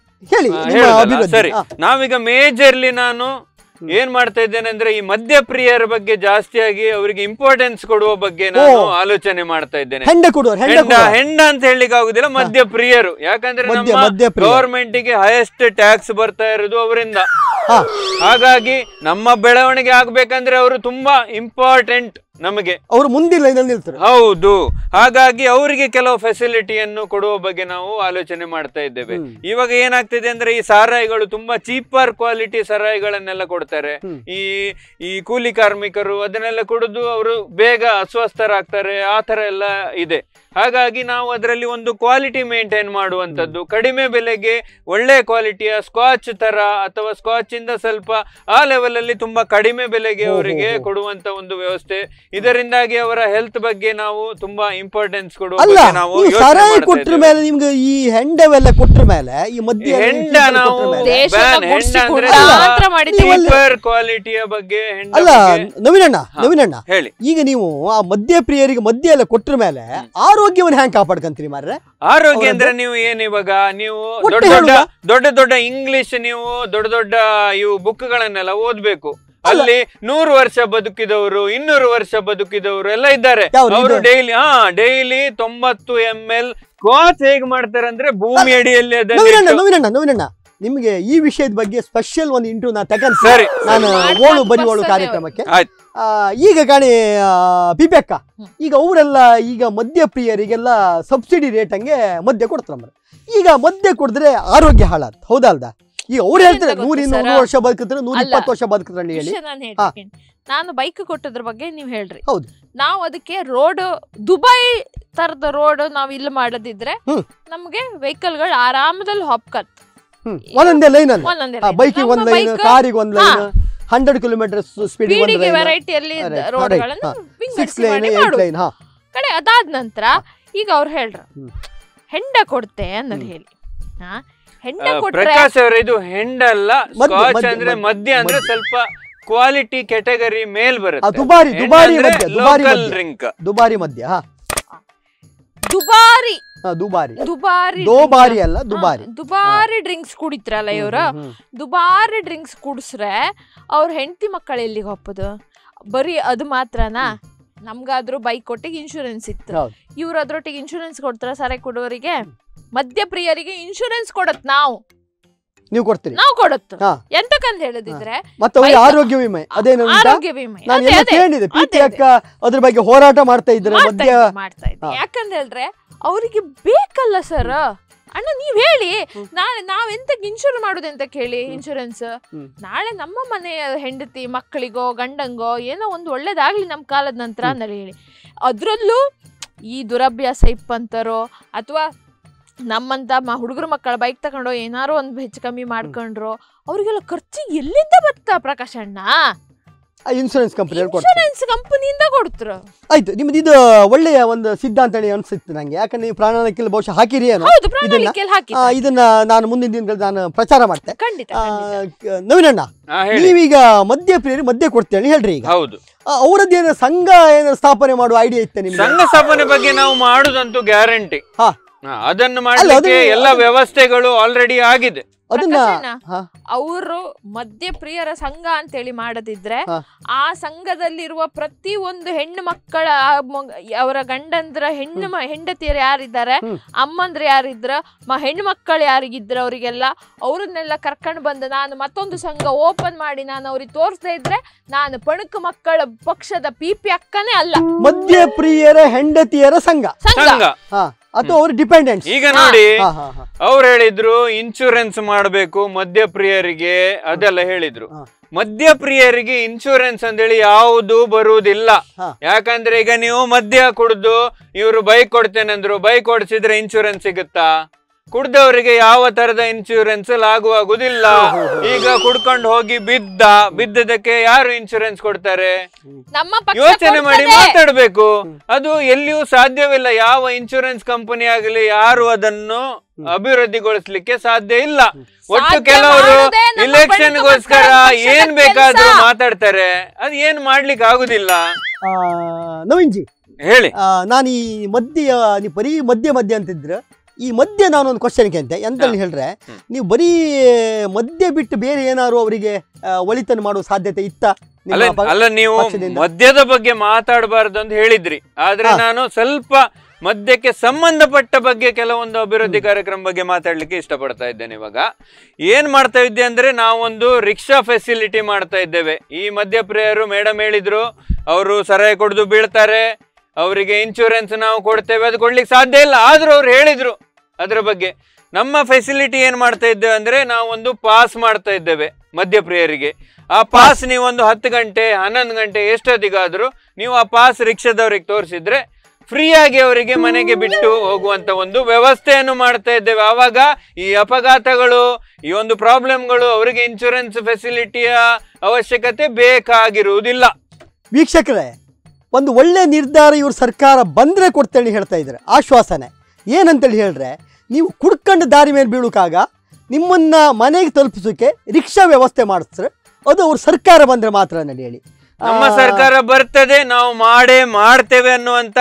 ಸರಿ, ನಾವೀಗ ಮೇಜರ್ಲಿ ನಾನು ಏನ್ ಮಾಡ್ತಾ ಇದ್ದೇನೆ ಅಂದ್ರೆ ಈ ಮದ್ಯಪ್ರಿಯರ ಬಗ್ಗೆ ಜಾಸ್ತಿಯಾಗಿ ಅವರಿಗೆ ಇಂಪಾರ್ಟೆನ್ಸ್ ಕೊಡುವ ಬಗ್ಗೆ ನಾನು ಆಲೋಚನೆ ಮಾಡ್ತಾ ಇದ್ದೇನೆ. ಹೆಂಡ ಅಂತ ಹೇಳಿಕ್ ಆಗುದಿಲ್ಲ, ಮದ್ಯಪ್ರಿಯರು. ಯಾಕಂದ್ರೆ ನಮ್ಮ ಗವರ್ಮೆಂಟ್ ಗೆ ಹೈಯೆಸ್ಟ್ ಟ್ಯಾಕ್ಸ್ ಬರ್ತಾ ಇರೋದು ಅವರಿಂದ. ಹಾಗಾಗಿ ನಮ್ಮ ಬೆಳವಣಿಗೆ ಆಗ್ಬೇಕಂದ್ರೆ ಅವರು ತುಂಬಾ ಇಂಪಾರ್ಟೆಂಟ್ ನಮಗೆ. ಅವರು ಮುಂದಿನ ಲೈನಲ್ಲಿ ನಿಲ್ತಾರೆ. ಹೌದು, ಹಾಗಾಗಿ ಅವರಿಗೆ ಕೆಲವು ಫೆಸಿಲಿಟಿಯನ್ನು ಕೊಡುವ ಬಗ್ಗೆ ನಾವು ಆಲೋಚನೆ ಮಾಡ್ತಾ ಇದ್ದೇವೆ. ಇವಾಗ ಏನಾಗ್ತಿದೆ ಅಂದ್ರೆ ಈ ಸಾರಾಯಿಗಳು ತುಂಬಾ ಚೀಪರ್ ಕ್ವಾಲಿಟಿ ಸಾರಾಯಿಗಳನ್ನೆಲ್ಲ ಕೊಡ್ತಾರೆ. ಈ ಕೂಲಿ ಕಾರ್ಮಿಕರು ಅದನ್ನೆಲ್ಲ ಕುಡಿದು ಅವರು ಬೇಗ ಅಸ್ವಸ್ಥರಾಗ್ತಾರೆ, ಆ ತರ ಎಲ್ಲ ಇದೆ. ಹಾಗಾಗಿ ನಾವು ಅದರಲ್ಲಿ ಒಂದು ಕ್ವಾಲಿಟಿ ಮೇಂಟೈನ್ ಮಾಡುವಂತದ್ದು, ಕಡಿಮೆ ಬೆಲೆಗೆ ಒಳ್ಳೆ ಕ್ವಾಲಿಟಿಯ ಸ್ಕಾಚ್ ತರ ಅಥವಾ ಸ್ಕಾಚ್ ಇಂದ ಸ್ವಲ್ಪ ಆ ಲೆವೆಲ್ ಅಲ್ಲಿ ತುಂಬಾ ಕಡಿಮೆ ಬೆಲೆಗೆ ಅವರಿಗೆ ಕೊಡುವಂತ ಒಂದು ವ್ಯವಸ್ಥೆ. ಇದರಿಂದಾಗಿ ಅವರ ಹೆಲ್ತ್ ಬಗ್ಗೆ ನಾವು ತುಂಬಾ ಇಂಪಾರ್ಟೆನ್ಸ್ ಕೊಡುವ ನಾವು ಕೊಟ್ರ ಮೇಲೆ ನಿಮ್ಗೆ ಈ ಹೆಂಡವೆಲ್ಲ ಕೊಟ್ರ ಮೇಲೆ ಈ ಮಧ್ಯ ಹೆಂಡ ನಾವು ಕ್ವಾಲಿಟಿಯ ಬಗ್ಗೆ ಅಲ್ಲ ನವೀನಣ್ಣ ಹೇಳಿ. ಈಗ ನೀವು ಆ ಮದ್ಯಪ್ರಿಯರಿಗೆ ಮದ್ಯ ಎಲ್ಲ ಕೊಟ್ರ ಮೇಲೆ ಆರೋಗ್ಯವನ್ನು ಹ್ಯಾಂಗ್ ಕಾಪಾಡ್ಕಂತೀರಿ ಮಾರ್ರೆ? ಆರೋಗ್ಯ ಅಂದ್ರೆ ನೀವು ಏನ್ ಇವಾಗ ನೀವು ದೊಡ್ಡ ಇಂಗ್ಲಿಷ್ ನೀವು ದೊಡ್ಡ ಇವು ಬುಕ್ ಗಳನ್ನೆಲ್ಲ ಓದ್ಬೇಕು. ಅಲ್ಲಿ 100 ವರ್ಷ ಬದುಕಿದವರು 200 ವರ್ಷ ಬದುಕಿದವರು ಎಲ್ಲ ಇದ್ದಾರೆ. ಅವರು ಡೈಲಿ 90 ml ಸ್ಕ್ವಾಚ್ ಹೇಗ್ ಮಾಡ್ತಾರೆ ಅಂದ್ರೆ ಭೂಮಿ ಅಡಿಯಲ್ಲಿ. ನವೀನಣ್ಣ ನಿಮ್ಗೆ ಈ ವಿಷಯದ ಬಗ್ಗೆ ಸ್ಪೆಷಲ್ ಒಂದು ಇಂಟರ್ವ್ಯೂ ನಾ ತಗೊಂಡ್ರಿ ನಾನು ಓಳು ಬರಿ ಓಳು ಕಾರ್ಯಕ್ರಮಕ್ಕೆ. ಈಗ ಕಾಣಿ ಪಿಪೆಕ್ಕ, ಈಗ ಅವರೆಲ್ಲ ಈಗ ಮದ್ಯಪ್ರಿಯರಿಗೆಲ್ಲ ಸಬ್ಸಿಡಿ ರೇಟ್ ಹಂಗೆ ಮದ್ಯ ಕೊಡ್ತಾರ. ಈಗ ಮದ್ಯ ಕೊಡಿದ್ರೆ ಆರೋಗ್ಯ ಹಾಳಾತ್, ಹೌದಲ್ದ? ಈಗ ಅವ್ರು ಹೇಳ್ತಾರೆ 100 ವರ್ಷ ಬದುಕಿದ್ರೆ 120 ವರ್ಷ ಬದುಕಿದ್ರೆ ಹೇಳಿ. ನಾನು ಬೈಕ್ ಕೊಟ್ಟದ್ರ ಬಗ್ಗೆ ನೀವು ಹೇಳ್ರಿ. ಹೌದು, ನಾವು ಅದಕ್ಕೆ ರೋಡ್ ದುಬೈ ತರದ ರೋಡ್ ನಾವ್ ಇಲ್ಲಿ ಮಾಡದಿದ್ರೆ ನಮ್ಗೆ ವೆಹಿಕಲ್ ಗಳು ಆರಾಮದಲ್ಲಿ ಹೊಪ್ಕತ್. ಒಂದೊಂದೇ ಲೈನ್ ಬೈಕಿಗೆ ಒಂದ್ ಲೈನ್, ಕಾರಿಗೆ ಒಂದ್ ಲೈನ್, 100 ಕಿಲೋಮೀಟರ್ ಸ್ಪೀಡ್ ವೆರೈಟಿಯಲ್ಲಿ ರೋಡ್ಗಳನ್ನು ಕಡೆ. ಅದಾದ ನಂತರ ಈಗ ಅವ್ರು ಹೇಳ್ರ ಹೆಂಡ ಕೊಡ್ತೆ ಅನ್ನೋದು ಹೇಳಿ. ಪ್ರಕಾಶ್ ಅವರ ಇದು ಹೆಂಡ ಅಲ್ಲ, ಸ್ಕಾಚ್ ಅಂದ್ರೆ ಮದ್ಯ ಅಂದ್ರೆ ಸ್ವಲ್ಪ ಕ್ವಾಲಿಟಿ ಕ್ಯಾಟಗರಿ ಮೇಲ್ ಬರುತ್ತೆ. ದುಬಾರಿ ಮದ್ಯ, ದುಬಾರಿ ಡ್ರಿಂಕ್ಸ್ ಕುಡಿತ್ರಲ್ಲ ಇವ್ರು. ದುಬಾರಿ ಡ್ರಿಂಕ್ಸ್ ಕುಡಿಸ್ರೆ ಅವ್ರ ಹೆಂಡತಿ ಮಕ್ಕಳು ಎಲ್ಲಿಗೆ ಹೋಗ್ಬೋದು? ಬರೀ ಅದು ಮಾತ್ರನಾ? ನಮ್ಗಾದ್ರೂ ಬೈಕ್ ಕೊಟ್ಟಿಗೆ ಇನ್ಶೂರೆನ್ಸ್ ಇತ್ತು, ಇವ್ರ ಅದ್ರೊಟ್ಟಿಗೆ ಇನ್ಶೂರೆನ್ಸ್ ಕೊಡ್ತಾರ ಸಾರಾಯಿ ಕೊಡುವವರಿಗೆ? ಮದ್ಯಪ್ರಿಯರಿಗೆ ಇನ್ಶೂರೆನ್ಸ್ ಕೊಡತ್ ನಾವು. ನೀವು ಕೊಡ್ತೀರಿ? ನಾವು ಕೊಡುತ್ತೆ. ಹಾ. ಎಂತಕ್ಕಂತ ಹೇಳಿದ್ರೆ ಮತ್ತೆ ಅವರಿಗೆ ಆರೋಗ್ಯ ವಿಮೆ ಅದೇನು ಅಂತ ಆರೋಗ್ಯ ವಿಮೆ ನಾನು ಎಲ್ಲ ಕೇಳಿದೆ. ಪ್ರೀತಿ ಅಕ್ಕ ಅದ್ರ ಬಗ್ಗೆ ಹೋರಾಟ ಮಾಡ್ತಾ ಇದ್ರೆ ಮಧ್ಯ ಮಾಡ್ತಾ ಇದ್ದೆ. ಯಾಕಂತ ಹೇಳಿದ್ರೆ ಅವರಿಗೆ ಬೇಕಲ್ಲ ಸರ್. ಅಣ್ಣ ನೀವ್ ಹೇಳಿ, ನಾಳೆ ನಾವೆಂತಕ್ಕೆ ಇನ್ಶೂರ್ ಮಾಡುದು ಅಂತ ಕೇಳಿ, ಇನ್ಶೂರೆನ್ಸ್ ನಾಳೆ ನಮ್ಮ ಮನೆಯ ಹೆಂಡತಿ ಮಕ್ಕಳಿಗೋ ಗಂಡಂಗೋ ಏನೋ ಒಂದು ಒಳ್ಳೇದಾಗ್ಲಿ ನಮ್ಮ ಕಾಲದ ನಂತರ ಅಂತ ಹೇಳಿ. ಅದ್ರಲ್ಲೂ ಈ ದುರಭ್ಯಾಸ ಇಪ್ಪಂತಾರೋ ಅಥವಾ ನಮ್ಮಂತ ಹುಡುಗರು ಮಕ್ಕಳ ಬೈಕ್ ತಗೊಂಡು ಏನಾರು ಒಂದು ಹೆಚ್ಚು ಕಮ್ಮಿ ಮಾಡ್ಕೊಂಡ್ರು ಅವ್ರಿಗೆಲ್ಲ ಖರ್ಚು ಎಲ್ಲಿಂದ ಬರ್ತಾ ಪ್ರಕಾಶ್ ಅಣ್ಣ? ಇನ್ಶೂರೆನ್ಸ್ ಕಂಪನಿ ಇನ್ಶೂರೆನ್ಸ್ ಕಂಪನಿಯಿಂದ ಕೊಡ್ತಾರೆ. ಆಯ್ತು, ನಿಮ್ದು ಇದು ಒಳ್ಳೆಯ ಒಂದು ಸಿದ್ಧಾಂತ ಅನ್ಸುತ್ತೆ ನಂಗೆ. ಯಾಕಂದ್ರೆ ನೀವು ಪ್ರಾಣಾಳಕ್ಕೆಲ್ಲ ಬಹುಶಃ ಹಾಕಿರಿ ಏನೋ ಇದನ್ನ ನಾನು ಮುಂದಿನ ದಿನಗಳಲ್ಲಿ ನಾನು ಪ್ರಚಾರ ಮಾಡ್ತೆ. ನವೀನಣ್ಣ, ನೀವೀಗ ಮದ್ಯಪ್ರಿಯರು ಮದ್ಯ ಕೊಡ್ತೇನೆ ಹೇಳ್ರಿ. ಈಗ ಹೌದು, ಅವರದ್ದೇನೋ ಸಂಘ ಏನೋ ಸ್ಥಾಪನೆ ಮಾಡುವ ಐಡಿಯಾ ಇತ್ತೆ ನಿಮ್ಗೆ? ಸಂಘ ಸ್ಥಾಪನೆ ಬಗ್ಗೆ ನಾವು ಮಾಡುದಂತೂ ಗ್ಯಾರಂಟಿ. ಅದನ್ನು ಮಾಡಲಿಕ್ಕೆ ಎಲ್ಲ ವ್ಯವಸ್ಥೆಗಳು ಆಲ್ರೆಡಿ ಆಗಿದೆ. ಅವರು ಮದ್ಯಪ್ರಿಯರ ಸಂಘ ಅಂತೇಳಿ ಮಾಡದಿದ್ರೆ ಆ ಸಂಘದಲ್ಲಿರುವ ಪ್ರತಿ ಒಂದು ಹೆಣ್ಣು ಮಕ್ಕಳ ಅವರ ಗಂಡಂದ್ರ ಹೆಂಡತಿಯರು ಯಾರಿದ್ದಾರೆ, ಅಮ್ಮಂದ್ರ ಯಾರಿದ್ರ, ಹೆಣ್ಣು ಮಕ್ಕಳು ಯಾರಿಗಿದ್ರ ಅವರಿಗೆಲ್ಲ ಅವ್ರನ್ನೆಲ್ಲ ಕರ್ಕೊಂಡು ಬಂದು ನಾನು ಮತ್ತೊಂದು ಸಂಘ ಓಪನ್ ಮಾಡಿ ನಾನು ಅವ್ರಿಗೆ ತೋರಿಸದೇ ಇದ್ರೆ ನಾನು ಪಣಕ ಮಕ್ಕಳ ಪಕ್ಷದ ಪಿಪಿ ಅಕ್ಕನೇ ಅಲ್ಲ. ಮದ್ಯಪ್ರಿಯರ ಹೆಂಡತಿಯರ ಸಂಘ ಅಥವಾ ಅವ್ರ ಡಿಪೆಂಡೆಂಟ್. ಈಗ ನೋಡಿ, ಅವ್ರು ಹೇಳಿದ್ರು ಇನ್ಶೂರೆನ್ಸ್ ಮಾಡಬೇಕು ಮದ್ಯಪ್ರಿಯರಿಗೆ, ಅದೆಲ್ಲ ಹೇಳಿದ್ರು. ಮದ್ಯಪ್ರಿಯರಿಗೆ ಇನ್ಶೂರೆನ್ಸ್ ಅಂತೇಳಿ ಯಾವುದು ಬರುವುದಿಲ್ಲ. ಯಾಕಂದ್ರೆ ಈಗ ನೀವು ಮದ್ಯ ಕುಡ್ದು ಇವರು ಬೈಕ್ ಕೊಡ್ತೇನೆ ಅಂದ್ರು, ಬೈಕ್ ಓಡಿಸಿದ್ರೆ ಇನ್ಶೂರೆನ್ಸ್ ಸಿಗುತ್ತಾ? ಕುಡ್ದವರಿಗೆ ಯಾವ ತರದ ಇನ್ಶೂರೆನ್ಸ್ ಲಾಗುವಾಗುದಿಲ್ಲ. ಈಗ ಕುಡ್ಕೊಂಡು ಹೋಗಿ ಬಿದ್ದದಕ್ಕೆ ಯಾರು ಇನ್ಶೂರೆನ್ಸ್ ಕೊಡ್ತಾರೆ? ಯೋಚನೆ ಮಾಡಿ ಮಾತಾಡ್ಬೇಕು. ಅದು ಎಲ್ಲಿಯೂ ಸಾಧ್ಯವಿಲ್ಲ. ಯಾವ ಇನ್ಶೂರೆನ್ಸ್ ಕಂಪನಿ ಆಗಲಿ ಯಾರು ಅದನ್ನು ಅಭಿವೃದ್ಧಿಗೊಳಿಸ್ಲಿಕ್ಕೆ ಸಾಧ್ಯ ಇಲ್ಲ. ಒಟ್ಟು ಕೆಲವರು ಇಲೆಕ್ಷನ್ಗೋಸ್ಕರ ಏನ್ ಬೇಕಾದ್ರೂ ಮಾತಾಡ್ತಾರೆ. ಅದ್ ಏನ್ ಮಾಡ್ಲಿಕ್ಕೆ ಆಗುದಿಲ್ಲ. ನವೀನ್ಜಿ ಹೇಳಿ, ನಾನು ಈ ಮದ್ಯ ನೀವು ಬರೀ ಮದ್ಯ ಅಂತಿದ್ರ, ಈ ಮದ್ಯ ನಾನೊಂದು ಕ್ವಶನ್ ಕೇಂತೆ ಎಂತ ಹೇಳಿದ್ರೆ, ನೀವು ಬರೀ ಮದ್ಯ ಬಿಟ್ಟು ಬೇರೆ ಏನಾದ್ರು ಅವರಿಗೆ ಒಳಿತನ್ನು ಮಾಡುವ ಸಾಧ್ಯತೆ ಇತ್ತ? ಅಲ್ಲ, ನೀವು ಮದ್ಯದ ಬಗ್ಗೆ ಮಾತಾಡಬಾರ್ದು ಅಂತ ಹೇಳಿದ್ರಿ. ಆದ್ರೆ ನಾನು ಸ್ವಲ್ಪ ಮದ್ಯಕ್ಕೆ ಸಂಬಂಧಪಟ್ಟ ಬಗ್ಗೆ ಕೆಲವೊಂದು ಅಭಿವೃದ್ಧಿ ಕಾರ್ಯಕ್ರಮ ಬಗ್ಗೆ ಮಾತಾಡ್ಲಿಕ್ಕೆ ಇಷ್ಟಪಡ್ತಾ ಇದ್ದೇನೆ. ಇವಾಗ ಏನ್ ಮಾಡ್ತಾ ಇದ್ದೆ ಅಂದ್ರೆ, ನಾವೊಂದು ರಿಕ್ಷಾ ಫೆಸಿಲಿಟಿ ಮಾಡ್ತಾ ಇದ್ದೇವೆ. ಈ ಮದ್ಯಪ್ರಿಯರು ಮೇಡಮ್ ಹೇಳಿದ್ರು, ಅವರು ಸರಾಯಿ ಕುಡಿದು ಬೀಳ್ತಾರೆ, ಅವರಿಗೆ ಇನ್ಶೂರೆನ್ಸ್ ನಾವು ಕೊಡ್ತೇವೆ, ಅದು ಕೊಡ್ಲಿಕ್ಕೆ ಸಾಧ್ಯ ಇಲ್ಲ. ಆದ್ರೂ ಅವ್ರು ಹೇಳಿದ್ರು ಅದ್ರ ಬಗ್ಗೆ. ನಮ್ಮ ಫೆಸಿಲಿಟಿ ಏನ್ ಮಾಡ್ತಾ ಇದ್ದೇವೆ ಅಂದ್ರೆ, ನಾವೊಂದು ಪಾಸ್ ಮಾಡ್ತಾ ಇದ್ದೇವೆ ಮದ್ಯಪ್ರಿಯರಿಗೆ. ಆ ಪಾಸ್ ನೀವು ಒಂದು 10 ಗಂಟೆ 11 ಗಂಟೆ ಎಷ್ಟೊತ್ತಿಗಾದ್ರೂ ನೀವು ಆ ಪಾಸ್ ರಿಕ್ಷಾದವ್ರಿಗೆ ತೋರಿಸಿದ್ರೆ ಫ್ರೀ ಆಗಿ ಅವರಿಗೆ ಮನೆಗೆ ಬಿಟ್ಟು ಹೋಗುವಂತ ಒಂದು ವ್ಯವಸ್ಥೆಯನ್ನು ಮಾಡ್ತಾ ಇದ್ದೇವೆ. ಆವಾಗ ಈ ಅಪಘಾತಗಳು, ಈ ಒಂದು ಪ್ರಾಬ್ಲಮ್ಗಳು ಅವರಿಗೆ ಇನ್ಶೂರೆನ್ಸ್ ಫೆಸಿಲಿಟಿಯ ಅವಶ್ಯಕತೆ ಬೇಕಾಗಿರುವುದಿಲ್ಲ. ವೀಕ್ಷಕರೇ, ಒಂದು ಒಳ್ಳೆ ನಿರ್ಧಾರ ಇವ್ರ ಸರ್ಕಾರ ಬಂದ್ರೆ ಕೊಡ್ತೇಳಿ ಹೇಳ್ತಾ ಇದ್ದಾರೆ. ಆಶ್ವಾಸನೆ ಏನಂತೇಳಿ ಹೇಳಿದ್ರೆ, ನೀವು ಕುಡ್ಕೊಂಡು ದಾರಿ ಮೇಲೆ ಬೀಳುಕಾಗ ನಿಮ್ಮನ್ನ ಮನೆಗೆ ತಲುಪಿಸೋಕೆ ರಿಕ್ಷಾ ವ್ಯವಸ್ಥೆ ಮಾಡಿಸ್ತಾರೆ. ಅದು ಅವ್ರ ಸರ್ಕಾರ ಬಂದ್ರೆ ಮಾತ್ರ ಅಂತ ಹೇಳಿ. ನಮ್ಮ ಸರ್ಕಾರ ಬರ್ತದೆ, ನಾವು ಮಾಡ್ತೇವೆ ಅನ್ನುವಂತ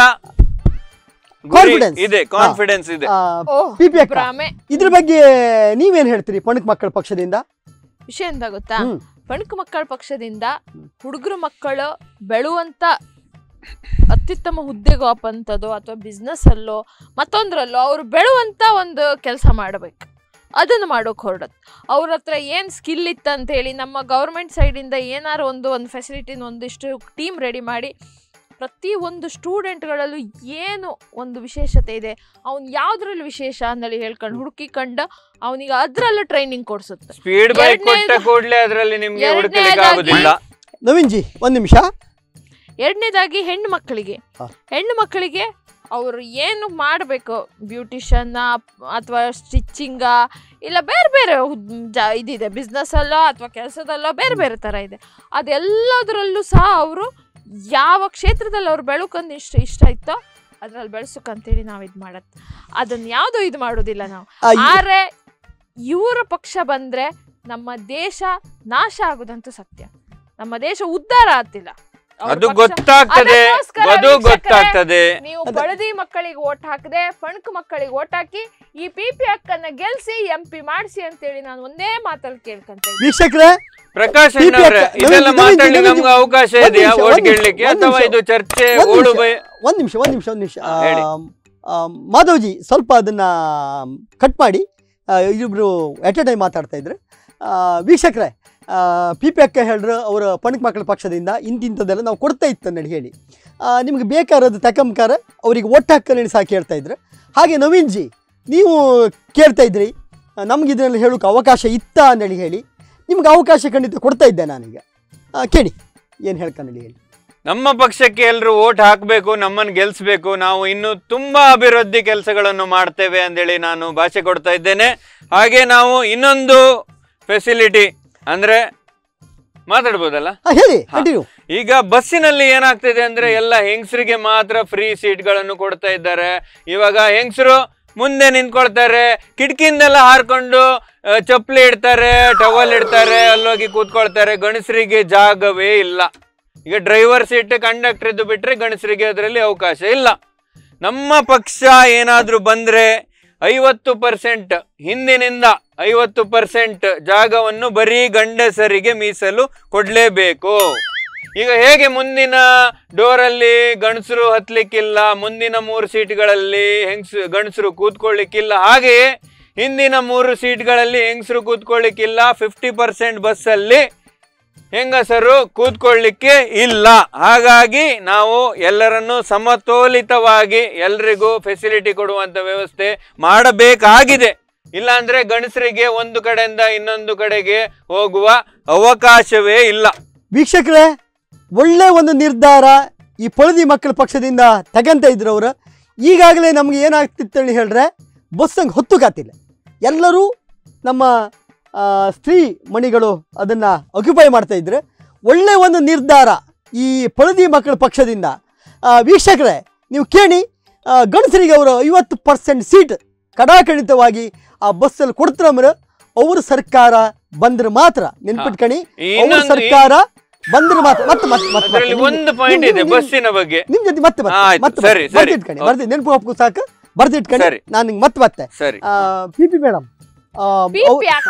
ಕಾನ್ಫಿಡೆನ್ಸ್ ಇದೆ. ಇದ್ರ ಬಗ್ಗೆ ನೀವೇನ್ ಹೇಳ್ತೀರಿ ಪಣಕ ಮಕ್ಕಳ ಪಕ್ಷದಿಂದ? ವಿಷಯ ಎಂತ ಗೊತ್ತಾ, ಪಣಕ ಮಕ್ಕಳ ಪಕ್ಷದಿಂದ ಹುಡುಗರು ಮಕ್ಕಳು ಬೆಳುವಂತ ಅತ್ಯುತ್ತಮ ಹುದ್ದೆಗೋ ಅಪ್ಪಂಥದ್ದು ಅಥವಾ ಬಿಸ್ನೆಸ್ ಅಲ್ಲೋ ಮತ್ತೊಂದ್ರಲ್ಲೋ ಅವ್ರು ಬೆಳುವಂತ ಒಂದು ಕೆಲಸ ಮಾಡಬೇಕು. ಅದನ್ನು ಮಾಡೋಕೆ ಹೊರಡತ್ತೆ. ಅವ್ರ ಹತ್ರ ಏನು ಸ್ಕಿಲ್ ಇತ್ತಂತ ಹೇಳಿ ನಮ್ಮ ಗೌರ್ಮೆಂಟ್ ಸೈಡಿಂದ ಏನಾರು ಒಂದು ಫೆಸಿಲಿಟಿನ ಒಂದಿಷ್ಟು ಟೀಮ್ ರೆಡಿ ಮಾಡಿ ಪ್ರತಿ ಒಂದು ಸ್ಟೂಡೆಂಟ್ಗಳಲ್ಲೂ ಏನು ಒಂದು ವಿಶೇಷತೆ ಇದೆ, ಅವ್ನು ಯಾವ್ದ್ರಲ್ಲಿ ವಿಶೇಷ ಅನ್ನಲ್ಲಿ ಹೇಳ್ಕೊಂಡು ಹುಡುಕಿಕೊಂಡು ಅವನಿಗೆ ಅದ್ರಲ್ಲೂ ಟ್ರೈನಿಂಗ್ ಕೊಡ್ಸುತ್ತೆ. ಸ್ಪೀಡ್ ಬೈಕ್ ಕೊಟ್ಟ ಕೂಡಲೇ ಅದರಲ್ಲಿ ನಿಮಗೆ ಹುಡುಕಲಿಕ್ಕೆ ಆಗೋದಿಲ್ಲ. ನವೀನ್ಜಿ ಒಂದು ನಿಮಿಷ. ಎರಡನೇದಾಗಿ ಹೆಣ್ಣು ಮಕ್ಕಳಿಗೆ ಅವರು ಏನು ಮಾಡಬೇಕು, ಬ್ಯೂಟಿಷನ್ನ ಅಥವಾ ಸ್ಟಿಚ್ಚಿಂಗ ಇಲ್ಲ ಬೇರೆ ಬೇರೆ ಇದಿದೆ, ಬಿಸ್ನೆಸ್ಸಲ್ಲೋ ಅಥವಾ ಕೆಲಸದಲ್ಲೋ ಬೇರೆ ಬೇರೆ ಥರ ಇದೆ. ಅದೆಲ್ಲದರಲ್ಲೂ ಸಹ ಅವರು ಯಾವ ಕ್ಷೇತ್ರದಲ್ಲಿ ಅವ್ರು ಬೆಳಕಂದು ಇಷ್ಟ ಇತ್ತೋ ಅದ್ರಲ್ಲಿ ಬೆಳೆಸೋಕಂತೇಳಿ ನಾವು ಇದು ಮಾಡತ್ತೆ. ಅದನ್ನು ಯಾವುದೂ ಇದು ಮಾಡೋದಿಲ್ಲ ನಾವು. ಆದರೆ ಇವರ ಪಕ್ಷ ಬಂದರೆ ನಮ್ಮ ದೇಶ ನಾಶ ಆಗೋದಂತೂ ಸತ್ಯ. ನಮ್ಮ ದೇಶ ಉದ್ಧಾರ ಆಗ್ತಿಲ್ಲ. ಅದು ಗೊತ್ತಾಗ್ತದೆ. ನೀವು ಬಡದಿ ಮಕ್ಕಳಿಗೆ ಓಟ್ ಹಾಕದೆ ಪಣಕ ಮಕ್ಕಳಿಗೆ ಓಟ್ ಹಾಕಿ ಈ ಪಿಪಿ ಅಕ್ಕನ್ನ ಗೆಲ್ಸಿ MP ಮಾಡಿಸಿ ಅಂತೇಳಿ ನಾನು ಒಂದೇ ಮಾತಲ್ಲಿ ಕೇಳ್ಕೊಂತ. ವೀಕ್ಷಕರೇ, ಪ್ರಕಾಶ್ ಇದೆಲ್ಲ ಮಾತಾಡ್ಲಿಕ್ಕೆ ನಮ್ಗೆ ಅವಕಾಶ ಇದೆಯಾ ಓಟ್ ಕೇಳಲಿಕ್ಕೆ ಅಥವಾ ಇದು ಚರ್ಚೆ? ಒಂದ್ ನಿಮಿಷ ಮಾಧವ್ಜಿ, ಸ್ವಲ್ಪ ಅದನ್ನ ಕಟ್ ಮಾಡಿ. ಇಬ್ಬರು ಎಟ್ ಎ ಟೈಮ್ ಮಾತಾಡ್ತಾ ಇದ್ರು. ವೀಕ್ಷಕರೇ, ಪಿ ಪಿ ಅಕ್ಕ ಹೇಳ್ರು ಅವರ ಪಣಕ್ ಮಕ್ಕಳ ಪಕ್ಷದಿಂದ ಇಂತಿಂಥದ್ದೆಲ್ಲ ನಾವು ಕೊಡ್ತಾ ಇತ್ತಂದೇಳಿ ಹೇಳಿ ನಿಮ್ಗೆ ಬೇಕಾರದು ತಕಂಕಾರ ಅವರಿಗೆ ಒಟ್ಟು ಹಕ್ಕಲ್ಲಿ ಸಹ ಕೇಳ್ತಾ ಇದ್ರು. ಹಾಗೆ ನವೀನ್ ಜಿ, ನೀವು ಕೇಳ್ತಾ ಇದ್ರಿ ನಮ್ಗೆ ಇದರಲ್ಲಿ ಹೇಳೋಕೆ ಅವಕಾಶ ಇತ್ತಾ ಅಂದೇಳಿ ಹೇಳಿ, ನಿಮ್ಗೆ ಅವಕಾಶ ಖಂಡಿತ ಕೊಡ್ತಾ ಇದ್ದೆ ನಾನೀಗ. ಕೇಳಿ ಏನು ಹೇಳ್ಕೊಂಡೇಳಿ ಹೇಳಿ. ನಮ್ಮ ಪಕ್ಷಕ್ಕೆ ಎಲ್ಲರೂ ಓಟ್ ಹಾಕಬೇಕು, ನಮ್ಮನ್ನು ಗೆಲ್ಲಿಸಬೇಕು, ನಾವು ಇನ್ನು ತುಂಬಾ ಅಭಿವೃದ್ಧಿ ಕೆಲಸಗಳನ್ನು ಮಾಡ್ತೇವೆ ಅಂದೇಳಿ ನಾನು ಭಾಷೆ ಕೊಡ್ತಾ ಇದ್ದೇನೆ. ಹಾಗೆ ನಾವು ಇನ್ನೊಂದು ಫೆಸಿಲಿಟಿ ಅಂದ್ರೆ ಮಾತಾಡ್ಬೋದಲ್ಲ, ಹೇಳಿ ಕಂಟಿನ್ಯೂ. ಈಗ ಬಸ್ಸಿನಲ್ಲಿ ಏನಾಗ್ತಿದೆ ಅಂದ್ರೆ ಎಲ್ಲ ಹೆಂಗಸರಿಗೆ ಮಾತ್ರ ಫ್ರೀ ಸೀಟ್ಗಳನ್ನು ಕೊಡ್ತಾ ಇದ್ದಾರೆ. ಇವಾಗ ಹೆಂಗಸರು ಮುಂದೆ ನಿಂತ್ಕೊಳ್ತಾರೆ, ಕಿಟಕಿಯಿಂದೆಲ್ಲ ಹಾರ್ಕೊಂಡು ಚಪ್ಪಲಿ ಇಡ್ತಾರೆ, ಟವಲ್ ಇಡ್ತಾರೆ, ಅಲ್ಲೋಗಿ ಕೂತ್ಕೊಳ್ತಾರೆ. ಗಣಸರಿಗೆ ಜಾಗವೇ ಇಲ್ಲ. ಈಗ ಡ್ರೈವರ್ ಸೀಟ್ ಕಂಡಕ್ಟರ್ ಇದ್ದು ಬಿಟ್ರೆ ಗಣಸರಿಗೆ ಅದರಲ್ಲಿ ಅವಕಾಶ ಇಲ್ಲ. ನಮ್ಮ ಪಕ್ಷ ಏನಾದ್ರೂ ಬಂದ್ರೆ 50% ಹಿಂದಿನಿಂದ 50% ಜಾಗವನ್ನು ಬರೀ ಗಂಡಸರಿಗೆ ಮೀಸಲು ಕೊಡ್ಲೇಬೇಕು. ಈಗ ಹೇಗೆ ಮುಂದಿನ ಡೋರಲ್ಲಿ ಗಂಡಸರು ಹತ್ಲಿಕ್ಕಿಲ್ಲ, ಮುಂದಿನ 3 ಸೀಟ್ಗಳಲ್ಲಿ ಗಂಡಸರು ಕೂತ್ಕೊಳ್ಳಿಕ್ಕಿಲ್ಲ, ಹಾಗೆಯೇ ಹಿಂದಿನ 3 ಸೀಟ್ಗಳಲ್ಲಿ ಹೆಂಗಸರು ಕೂತ್ಕೊಳ್ಳಿಕ್ಕಿಲ್ಲ. 50% ಬಸ್ಸಲ್ಲಿ ಹೆಂಗಸರು ಕೂತ್ಕೊಳ್ಳಿಕ್ಕೆ ಇಲ್ಲ. ಹಾಗಾಗಿ ನಾವು ಎಲ್ಲರನ್ನು ಸಮತೋಲಿತವಾಗಿ ಎಲ್ರಿಗೂ ಫೆಸಿಲಿಟಿ ಕೊಡುವಂತ ವ್ಯವಸ್ಥೆ ಮಾಡಬೇಕಾಗಿದೆ. ಇಲ್ಲಾಂದ್ರೆ ಗಂಡಸರಿಗೆ ಒಂದು ಕಡೆಯಿಂದ ಇನ್ನೊಂದು ಕಡೆಗೆ ಹೋಗುವ ಅವಕಾಶವೇ ಇಲ್ಲ. ವೀಕ್ಷಕರೇ, ಒಳ್ಳೆ ಒಂದು ನಿರ್ಧಾರ ಈ ಪಳದಿ ಮಕ್ಕಳ ಪಕ್ಷದಿಂದ ತಗಂತ ಇದ್ರು ಅವರು. ಈಗಾಗಲೇ ನಮ್ಗೆ ಏನಾಗ್ತಿತ್ತು ಹೇಳಿದ್ರೆ ಬಸ್ಸಂಗೆ ಹೊತ್ತು ಕಾತಿಲ್ಲ. ಎಲ್ಲರೂ ನಮ್ಮ ಸ್ತ್ರೀ ಮಣಿಗಳು ಅದನ್ನು ಅಕ್ಯುಪೈ ಮಾಡ್ತಾ ಇದ್ರು. ಒಳ್ಳೆ ಒಂದು ನಿರ್ಧಾರ ಈ ಪಳದಿ ಮಕ್ಕಳ ಪಕ್ಷದಿಂದ. ವೀಕ್ಷಕರೇ, ನೀವು ಕೇಳಿ, ಗಂಡಸರಿಗೆ ಅವರು 50% ಸೀಟ್ ಕಡಾಖಂಡಿತವಾಗಿ ಆ ಬಸ್ಸಲ್ಲಿ ಕೊಡ್ತಾರಂದ್ರೆ ಅವ್ರ ಸರ್ಕಾರ ಬಂದ್ರೆ ಮಾತ್ರ, ನೆನ್ಪಿಟ್ಕಣಿ, ಅವ್ರ ಸರ್ಕಾರ ಬಂದ್ರೆ ಮಾತ್ರ. ಒಂದು ಪಾಯಿಂಟ್ ಇದೆ ಬಸ್ಸಿನ ಬಗ್ಗೆ ನಿಮ್ ಜೊತೆ ಮತ್ತೆ ಬರ್ದಿಟ್ಕಣಿ, ನೆನಪು ಹಾಕು ಸಾಕು, ಬರ್ದಿಟ್ಕಣಿ. ನಾನು ನಿಂಗೆ ಮತ್ತೆ P P madam, P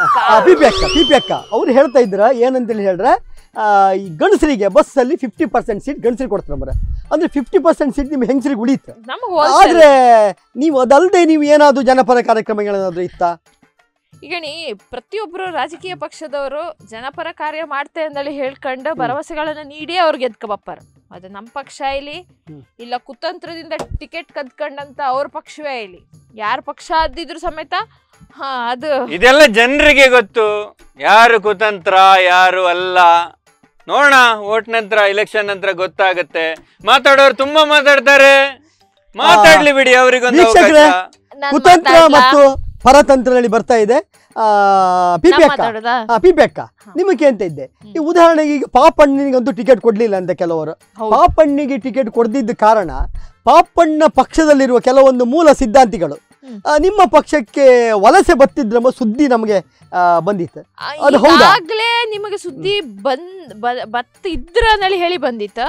P ಅಕ್ಕ ಅವ್ರು ಹೇಳ್ತಾ ಇದ್ರ ಏನಂತೇಳಿ ಹೇಳ್ರೆ, ಈ ಗಂಡಸರಿಗೆ ಬಸ್ಸಲ್ಲಿ 50% ಸೀಟ್ ಗಂಡಸರಿಗೆ ಕೊಡ್ತಾರ. ಅಂದ್ರೆ 50% ಸೀಟ್ ನಿಮ್ ಹೆಂಗಸರಿಗೆ ಉಳಿಯುತ್ತೆ. ಆದ್ರೆ ನೀವು ಅದಲ್ಲದೆ ನೀವು ಏನಾದ್ರು ಜನಪರ ಕಾರ್ಯಕ್ರಮಗಳೇನಾದ್ರು ಇತ್ತಾ? ಈಗ ಪ್ರತಿಯೊಬ್ಬರು ರಾಜಕೀಯ ಪಕ್ಷದವರು ಜನಪರ ಕಾರ್ಯ ಮಾಡ್ತೇ ಅಂದೇಳಿ ಹೇಳ್ಕೊಂಡು ಭರವಸೆಗಳನ್ನ ನೀಡಿ ಅವ್ರಿಗೆ ಎದ್ಕಬಪ್ಪಾರ. ಅದು ನಮ್ಮ ಪಕ್ಷ ಇಲ್ಲಿ ಇಲ್ಲ, ಕುತಂತ್ರದಿಂದ ಟಿಕೆಟ್ ಕದ್ಕೊಂಡಂತ ಅವ್ರ ಪಕ್ಷವೇ ಇಲ್ಲಿ, ಯಾರ ಪಕ್ಷ ಆದಿದ್ರು ಸಮೇತ. ಅದು ಇದೆಲ್ಲ ಜನರಿಗೆ ಗೊತ್ತು, ಯಾರು ಕುತಂತ್ರ ಯಾರು ಅಲ್ಲ. ನೋಡೋಣ, ಓಟ್ ನಂತರ, ಎಲೆಕ್ಷನ್ ನಂತರ ಗೊತ್ತಾಗತ್ತೆ. ಮಾತಾಡೋರು ತುಂಬಾ ಮಾತಾಡ್ತಾರೆ, ಮಾತಾಡ್ಲಿ ಬಿಡಿ, ಅವರಿಗೊಂದು ಕುತಂತ್ರ ಮತ್ತು ಪರತಂತ್ರದಲ್ಲಿ ಬರ್ತಾ ಇದೆ. ಪಿ ಪಿ ಅಕ್ಕ ನಿಮಗೆ ಅಂತ ಇದ್ದೆ, ಈ ಉದಾಹರಣೆಗೆ ಈಗ ಪಾಪಣ್ಣನಿಗಂತೂ ಟಿಕೆಟ್ ಕೊಡ್ಲಿಲ್ಲ ಅಂತ ಕೆಲವರು. ಪಾಪಣ್ಣಿಗೆ ಟಿಕೆಟ್ ಕೊಡದಿದ್ದ ಕಾರಣ ಪಾಪಣ್ಣ ಪಕ್ಷದಲ್ಲಿರುವ ಕೆಲವೊಂದು ಮೂಲ ಸಿದ್ಧಾಂತಿಗಳು ನಿಮ್ಮ ಪಕ್ಷಕ್ಕೆ ವಲಸೆ ಬತ್ತಿದ್ರೆಂಬ ಸುದ್ದಿ ನಮಗೆ ಬಂದಿತ್ತು. ಅದು ಹೌದಾಗ್ಲೇ ನಿಮಗೆ ಸುದ್ದಿ ಬತ್ತಿದ್ರ ಹೇಳಿ ಬಂದಿತ್ತು.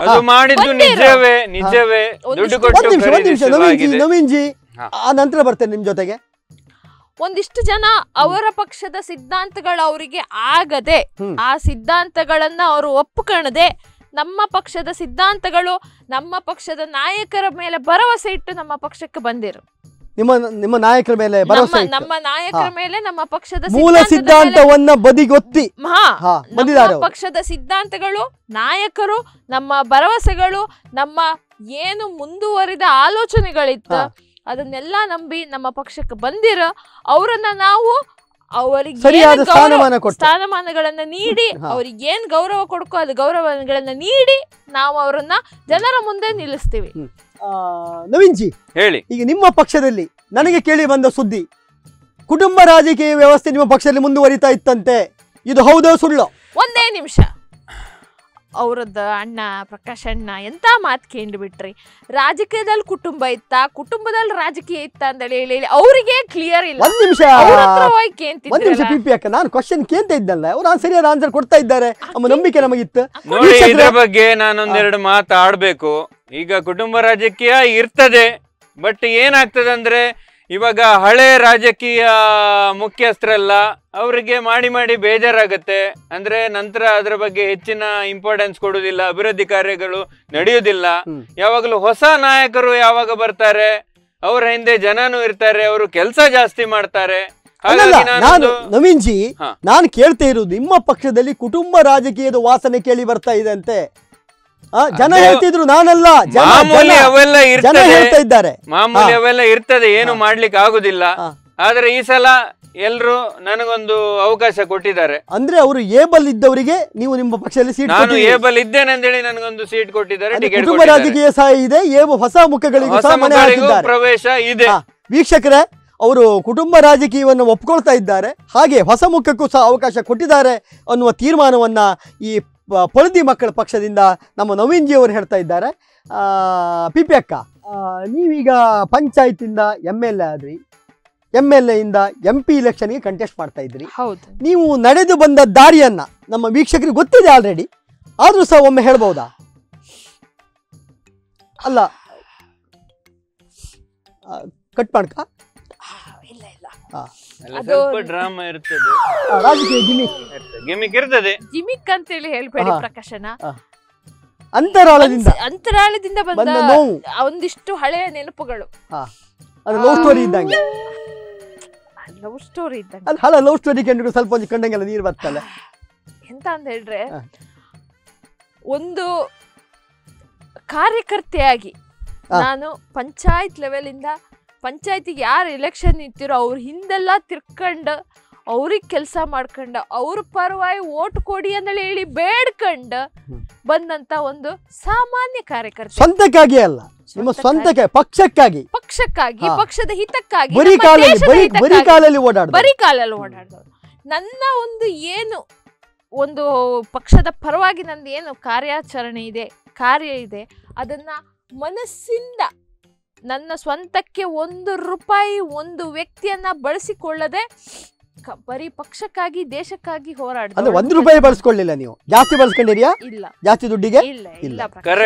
ನವೀನ್ ಜಿ, ಆ ನಂತರ ಬರ್ತೇನೆ ನಿಮ್ ಜೊತೆಗೆ. ಒಂದಿಷ್ಟು ಜನ ಅವರ ಪಕ್ಷದ ಸಿದ್ಧಾಂತಗಳು ಅವರಿಗೆ ಆಗದೆ, ಆ ಸಿದ್ಧಾಂತಗಳನ್ನ ಅವರು ಒಪ್ಪಿಕೊಳ್ಳದೆ, ನಮ್ಮ ಪಕ್ಷದ ಸಿದ್ಧಾಂತಗಳು, ನಮ್ಮ ಪಕ್ಷದ ನಾಯಕರ ಮೇಲೆ ಭರವಸೆ ಇಟ್ಟು ನಮ್ಮ ಪಕ್ಷಕ್ಕೆ ಬಂದಿರು. ನಿಮ್ಮ ನಾಯಕರ ಮೇಲೆ ಭರವಸೆ, ನಮ್ಮ ನಾಯಕರ ಮೇಲೆ, ನಮ್ಮ ಪಕ್ಷದ ಮೂಲ ಸಿದ್ಧಾಂತವನ್ನ ಬದಿಗೊತ್ತಿ ನಮ್ಮ ಪಕ್ಷದ ಸಿದ್ಧಾಂತಗಳು, ನಾಯಕರು, ನಮ್ಮ ಭರವಸೆಗಳು, ನಮ್ಮ ಏನು ಮುಂದುವರಿದ ಆಲೋಚನೆಗಳಿತ್ತು ಅದನ್ನೆಲ್ಲ ನಂಬಿ ನಮ್ಮ ಪಕ್ಷಕ್ಕೆ ಬಂದಿರ ಅವರನ್ನ ನಾವು ಅವರಿಗೆ ಸ್ಥಾನಮಾನಗಳನ್ನ ನೀಡಿ, ಅವ್ರಿಗೆ ಏನ್ ಗೌರವ ಕೊಡ್ಕೋ ಅದು ಗೌರವಗಳನ್ನ ನೀಡಿ ನಾವು ಅವರನ್ನ ಜನರ ಮುಂದೆ ನಿಲ್ಲಿಸ್ತೀವಿ. ನವೀನ್ ಜಿ ಹೇಳಿ, ಈಗ ನಿಮ್ಮ ಪಕ್ಷದಲ್ಲಿ ನನಗೆ ಕೇಳಿ ಬಂದ ಸುದ್ದಿ, ಕುಟುಂಬ ರಾಜಕೀಯ ವ್ಯವಸ್ಥೆ ನಿಮ್ಮ ಪಕ್ಷದಲ್ಲಿ ಮುಂದುವರಿತಾ ಇತ್ತಂತೆ, ಇದು ಹೌದೋ ಸುಳ್ಳು? ಒಂದೇ ನಿಮಿಷ, ಅವ್ರದ್ದು ಅಣ್ಣ ಪ್ರಕಾಶ್ ಅಣ್ಣ ಎಂತ ಮಾತು ಕೇಳಿ ಬಿಟ್ರಿ. ರಾಜಕೀಯದಲ್ಲಿ ಕುಟುಂಬ ಇತ್ತ, ಕುಟುಂಬದಲ್ಲಿ ರಾಜಕೀಯ ಇತ್ತ ಅಂತ ಹೇಳಿ ಅವರಿಗೆ ಕ್ಲಿಯರ್ ಇಲ್ಲ. ಒಂದ್ ನಿಮಿಷ ಪಿ ಪಿ ಅಕ್ಕ, ನಾನು ಕ್ವಶನ್ ಕೇಳ್ತಾ ಇದ್ದಲ್ಲ, ಅವ್ರು ಸರಿಯಾದ ಆನ್ಸರ್ ಕೊಡ್ತಾ ಇದ್ದಾರೆ ಎಂಬ ನಂಬಿಕೆ ನಮಗಿತ್ತು. ಇದ್ರ ಬಗ್ಗೆ ನಾನೊಂದೆರಡು ಮಾತಾಡ್ಬೇಕು. ಈಗ ಕುಟುಂಬ ರಾಜಕೀಯ ಇರ್ತದೆ, ಬಟ್ ಏನಾಗ್ತದೆ ಅಂದ್ರೆ ಇವಾಗ ಹಳೆ ರಾಜಕೀಯ ಮುಖ್ಯಸ್ಥರೆಲ್ಲ ಅವರಿಗೆ ಮಾಡಿ ಬೇಜಾರಾಗತ್ತೆ. ಅಂದ್ರೆ ನಂತರ ಅದರ ಬಗ್ಗೆ ಹೆಚ್ಚಿನ ಇಂಪಾರ್ಟೆನ್ಸ್ ಕೊಡುವುದಿಲ್ಲ, ಅಭಿವೃದ್ಧಿ ಕಾರ್ಯಗಳು ನಡೆಯುವುದಿಲ್ಲ. ಯಾವಾಗಲೂ ಹೊಸ ನಾಯಕರು ಯಾವಾಗ ಬರ್ತಾರೆ, ಅವರ ಹಿಂದೆ ಜನನೂ ಇರ್ತಾರೆ, ಅವರು ಕೆಲಸ ಜಾಸ್ತಿ ಮಾಡ್ತಾರೆ. ಹಾಗಾಗಿ ನಾನು ನವೀನ್ ಜಿ ನಾನು ಕೇಳ್ತಾ ಇರುವುದು ನಿಮ್ಮ ಪಕ್ಷದಲ್ಲಿ ಕುಟುಂಬ ರಾಜಕೀಯದ ವಾಸನೆ ಕೇಳಿ ಬರ್ತಾ ಇದೆ ಅಂತೆ. ಜನ ಹೇಳ್ತಿದ್ರು, ನಾನಲ್ಲ, ಮಾಮೂಲಿ ಅವೆಲ್ಲ ಹೇಳ್ತಾ ಇದ್ದಾರೆ. ಮಾಮೂಲಿ ಅವೆಲ್ಲ ಇರ್ತದೆ, ಏನು ಮಾಡ್ಲಿಕ್ಕೆ ಆಗುದಿಲ್ಲ. ಆದ್ರೆ ಈ ಸಲ ಎಲ್ರು ನನಗೊಂದು ಅವಕಾಶ ಕೊಟ್ಟಿದ್ದಾರೆ. ಅಂದ್ರೆ ಅವರು ಏಬಲ್ ಇದ್ದವರಿಗೆ ನೀವು ನಿಮ್ಮ ಪಕ್ಷದಲ್ಲಿ ಸೀಟ್, ನಾನು ಏಬಲ್ ಇದ್ದೇನೆ ಅಂತ ಹೇಳಿ ನನಗೊಂದು ಸೀಟ್ ಕೊಟ್ಟಿದ್ದಾರೆ, ಟಿಕೆಟ್ ಕುಟುಂಬ ರಾಜಕೀಯ ಸಹ ಇದೆ, ಹೊಸ ಮುಖಗಳಿಗೂ ಪ್ರವೇಶ ಇದೆ. ವೀಕ್ಷಕರೇ, ಅವರು ಕುಟುಂಬ ರಾಜಕೀಯವನ್ನು ಒಪ್ಕೊಳ್ತಾ ಇದ್ದಾರೆ, ಹಾಗೆ ಹೊಸ ಮುಖಕ್ಕೂ ಸಹ ಅವಕಾಶ ಕೊಟ್ಟಿದ್ದಾರೆ ಅನ್ನುವ ತೀರ್ಮಾನವನ್ನ ಈ ಪಳದಿ ಮಕ್ಕಳ ಪಕ್ಷದಿಂದ ನಮ್ಮ ನವೀನ್ ಜಿ ಅವರು ಹೇಳ್ತಾ ಇದ್ದಾರೆ. ಪಿಪಿ ಅಕ್ಕ, ನೀವೀಗ ಪಂಚಾಯತಿಂದ MLA ಆದ್ರಿ, MLA ಇಂದ MP ಇಲೆಕ್ಷನ್ಗೆ ಕಂಟೆಸ್ಟ್ ಮಾಡ್ತಾ ಇದ್ರಿ. ನೀವು ನಡೆದು ಬಂದ ದಾರಿಯನ್ನ ನಮ್ಮ ವೀಕ್ಷಕರಿಗೆ ಗೊತ್ತಿದೆ ಆಲ್ರೆಡಿ, ಆದ್ರೂ ಸಹ ಒಮ್ಮೆ ಹೇಳ್ಬಹುದಾ? ಅಲ್ಲ, ಕಟ್ ಮಾಡ್ಕ ಡ್ರಾಮಾ ಇರ್ತದೆ, ರಾಜಕೀಯ ಗಿಮಿಕ್ ಇರ್ತದೆ. ಗಿಮಿಕ್ ಅಂತ ಹೇಳಿ ಹೇಳ್ಬೇಡಿ ಪ್ರಕಾಶನ. ಅಂತರಾಳದಿಂದ ಬಂದ ಒಂದಿಷ್ಟು ಹಳೆಯ ನೆನಪುಗಳು, ಲವ್ ಸ್ಟೋರಿ ಇದ್ದಂಗೆ. ಲವ್ ಸ್ಟೋರಿ ಇದ್ದಂಗೆ ಅಲ್ಲ, ಲವ್ ಸ್ಟೋರಿ ಕಂಡು ಸ್ವಲ್ಪ ಒಂದು ಕಂಡಂಗೆಲ್ಲ ನೀರು ಬರ್ತಲ್ಲ. ಎಂತ ಅಂತ ಹೇಳಿದ್ರೆ, ಒಂದು ಕಾರ್ಯಕರ್ತೆಯಾಗಿ ನಾನು ಪಂಚಾಯತ್ ಲೆವೆಲ್ ಇಂದ ಪಂಚಾಯತಿಗೆ ಯಾರು ಎಲೆಕ್ಷನ್ ನಿಂತಿರೋ ಅವ್ರ ಹಿಂದೆಲ್ಲ ತಿರ್ಕೊಂಡು ಅವ್ರಿಗೆ ಕೆಲಸ ಮಾಡ್ಕೊಂಡು ಅವ್ರ ಪರವಾಗಿ ಓಟ್ ಕೊಡಿ ಅಂತ ಹೇಳಿ ಬೇಡ್ಕೊಂಡು ಬಂದಂತ ಒಂದು ಸಾಮಾನ್ಯ ಕಾರ್ಯಕರ್ತ. ಸ್ವಂತಕ್ಕಾಗಿ ಅಲ್ಲ, ನಿಮ್ಮ ಸ್ವಂತಕ್ಕೆ, ಪಕ್ಷಕ್ಕಾಗಿ, ಪಕ್ಷದ ಹಿತಕ್ಕಾಗಿ ಬರೀ ಕಾಲಲ್ಲಿ ಓಡಾಡ್ದವ್ರು. ನನ್ನ ಒಂದು ಏನು ಒಂದು ಪಕ್ಷದ ಪರವಾಗಿ ನಂದು ಏನು ಕಾರ್ಯಾಚರಣೆ ಇದೆ, ಕಾರ್ಯ ಇದೆ, ಅದನ್ನ ಮನಸ್ಸಿಂದ ನನ್ನ ಸ್ವಂತಕ್ಕೆ ₹1 ಒಂದು ವ್ಯಕ್ತಿಯನ್ನ ಬಳಸಿಕೊಳ್ಳದೆ ಬರೀ ಪಕ್ಷಕ್ಕಾಗಿ ದೇಶಕ್ಕಾಗಿ ಹೋರಾಡ. ₹1 ಬಳಸ್ಕೊಳ್ಳಿಲ್ಲ ನೀವು, ಜಾಸ್ತಿ ಬಳಸ್ಕೊಂಡಿದ್ಯಾ? ಇಲ್ಲ, ಜಾಸ್ತಿ ದುಡ್ಡಿಗೆ ಇಲ್ಲ.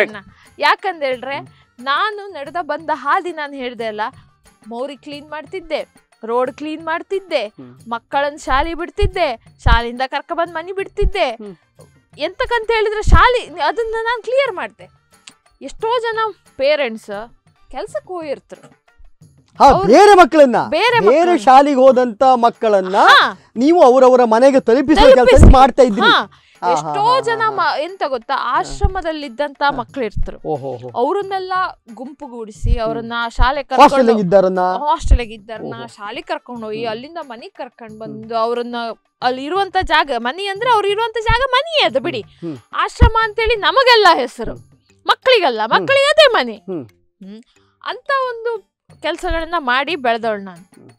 ಯಾಕಂತ ಹೇಳಿದ್ರೆ ನಾನು ನಡೆದ ಬಂದ ಹಾದಿ, ನಾನು ಹೇಳ್ದೆ ಅಲ್ಲ, ಮೌರಿ ಕ್ಲೀನ್ ಮಾಡ್ತಿದ್ದೆ, ರೋಡ್ ಕ್ಲೀನ್ ಮಾಡ್ತಿದ್ದೆ, ಮಕ್ಕಳನ್ನ ಶಾಲೆ ಬಿಡ್ತಿದ್ದೆ, ಶಾಲೆಯಿಂದ ಕರ್ಕೊಂಡ್ಬಂದ್ ಮನೆ ಬಿಡ್ತಿದ್ದೆ. ಎಂತಕ್ಕಂತ ಹೇಳಿದ್ರೆ ಶಾಲೆ ಅದನ್ನ ನಾನು ಕ್ಲಿಯರ್ ಮಾಡ್ದೆ. ಎಷ್ಟೋ ಜನ ಪೇರೆಂಟ್ಸ್ ಕೆಲ್ಸಕ್ಕೆ ಹೋಗಿರ್ತಾರೆ, ಬೇರೆ ಮಕ್ಕಳನ್ನ, ಬೇರೆ ಶಾಲೆಗೆ ಹೋದಂತ ಮಕ್ಕಳನ್ನ ನೀವು ಅವರವರ ಮನೆಗೆ ತಲುಪಿಸುವ ಕೆಲಸ ಮಾಡ್ತಾ ಇದ್ರಿ. ಎಷ್ಟೋ ಜನ ಎಂತ ಗೊತ್ತಾ, ಆಶ್ರಮದಲ್ಲಿದ್ದಂತ ಮಕ್ಳು ಇರ್ತಾರೆ, ಅವ್ರನ್ನೆಲ್ಲ ಗುಂಪುಗೂಡಿಸಿ ಅವ್ರನ್ನ ಶಾಲೆ ಹಾಸ್ಟೆಲ್ಗೆ ಇದ್ದಾರನ್ನ ಶಾಲೆ ಕರ್ಕೊಂಡು ಹೋಗಿ ಅಲ್ಲಿಂದ ಮನೆಗ್ ಕರ್ಕೊಂಡ್ ಬಂದು ಅವ್ರನ್ನ ಅಲ್ಲಿ ಇರುವಂತ ಜಾಗ, ಮನಿ ಅಂದ್ರೆ ಅವ್ರು ಇರುವಂತ ಜಾಗ ಮನಿ ಅದು ಬಿಡಿ, ಆಶ್ರಮ ಅಂತೇಳಿ ನಮಗೆಲ್ಲ ಹೆಸರು, ಮಕ್ಕಳಿಗಲ್ಲ, ಮಕ್ಕಳಿಗೆ ಅದೇ ಮನೆ. ಅಂತ ಒಂದು ಕೆಲಸಗಳನ್ನ ಮಾಡಿ ಬೆಳೆದವಳು ನಾನು.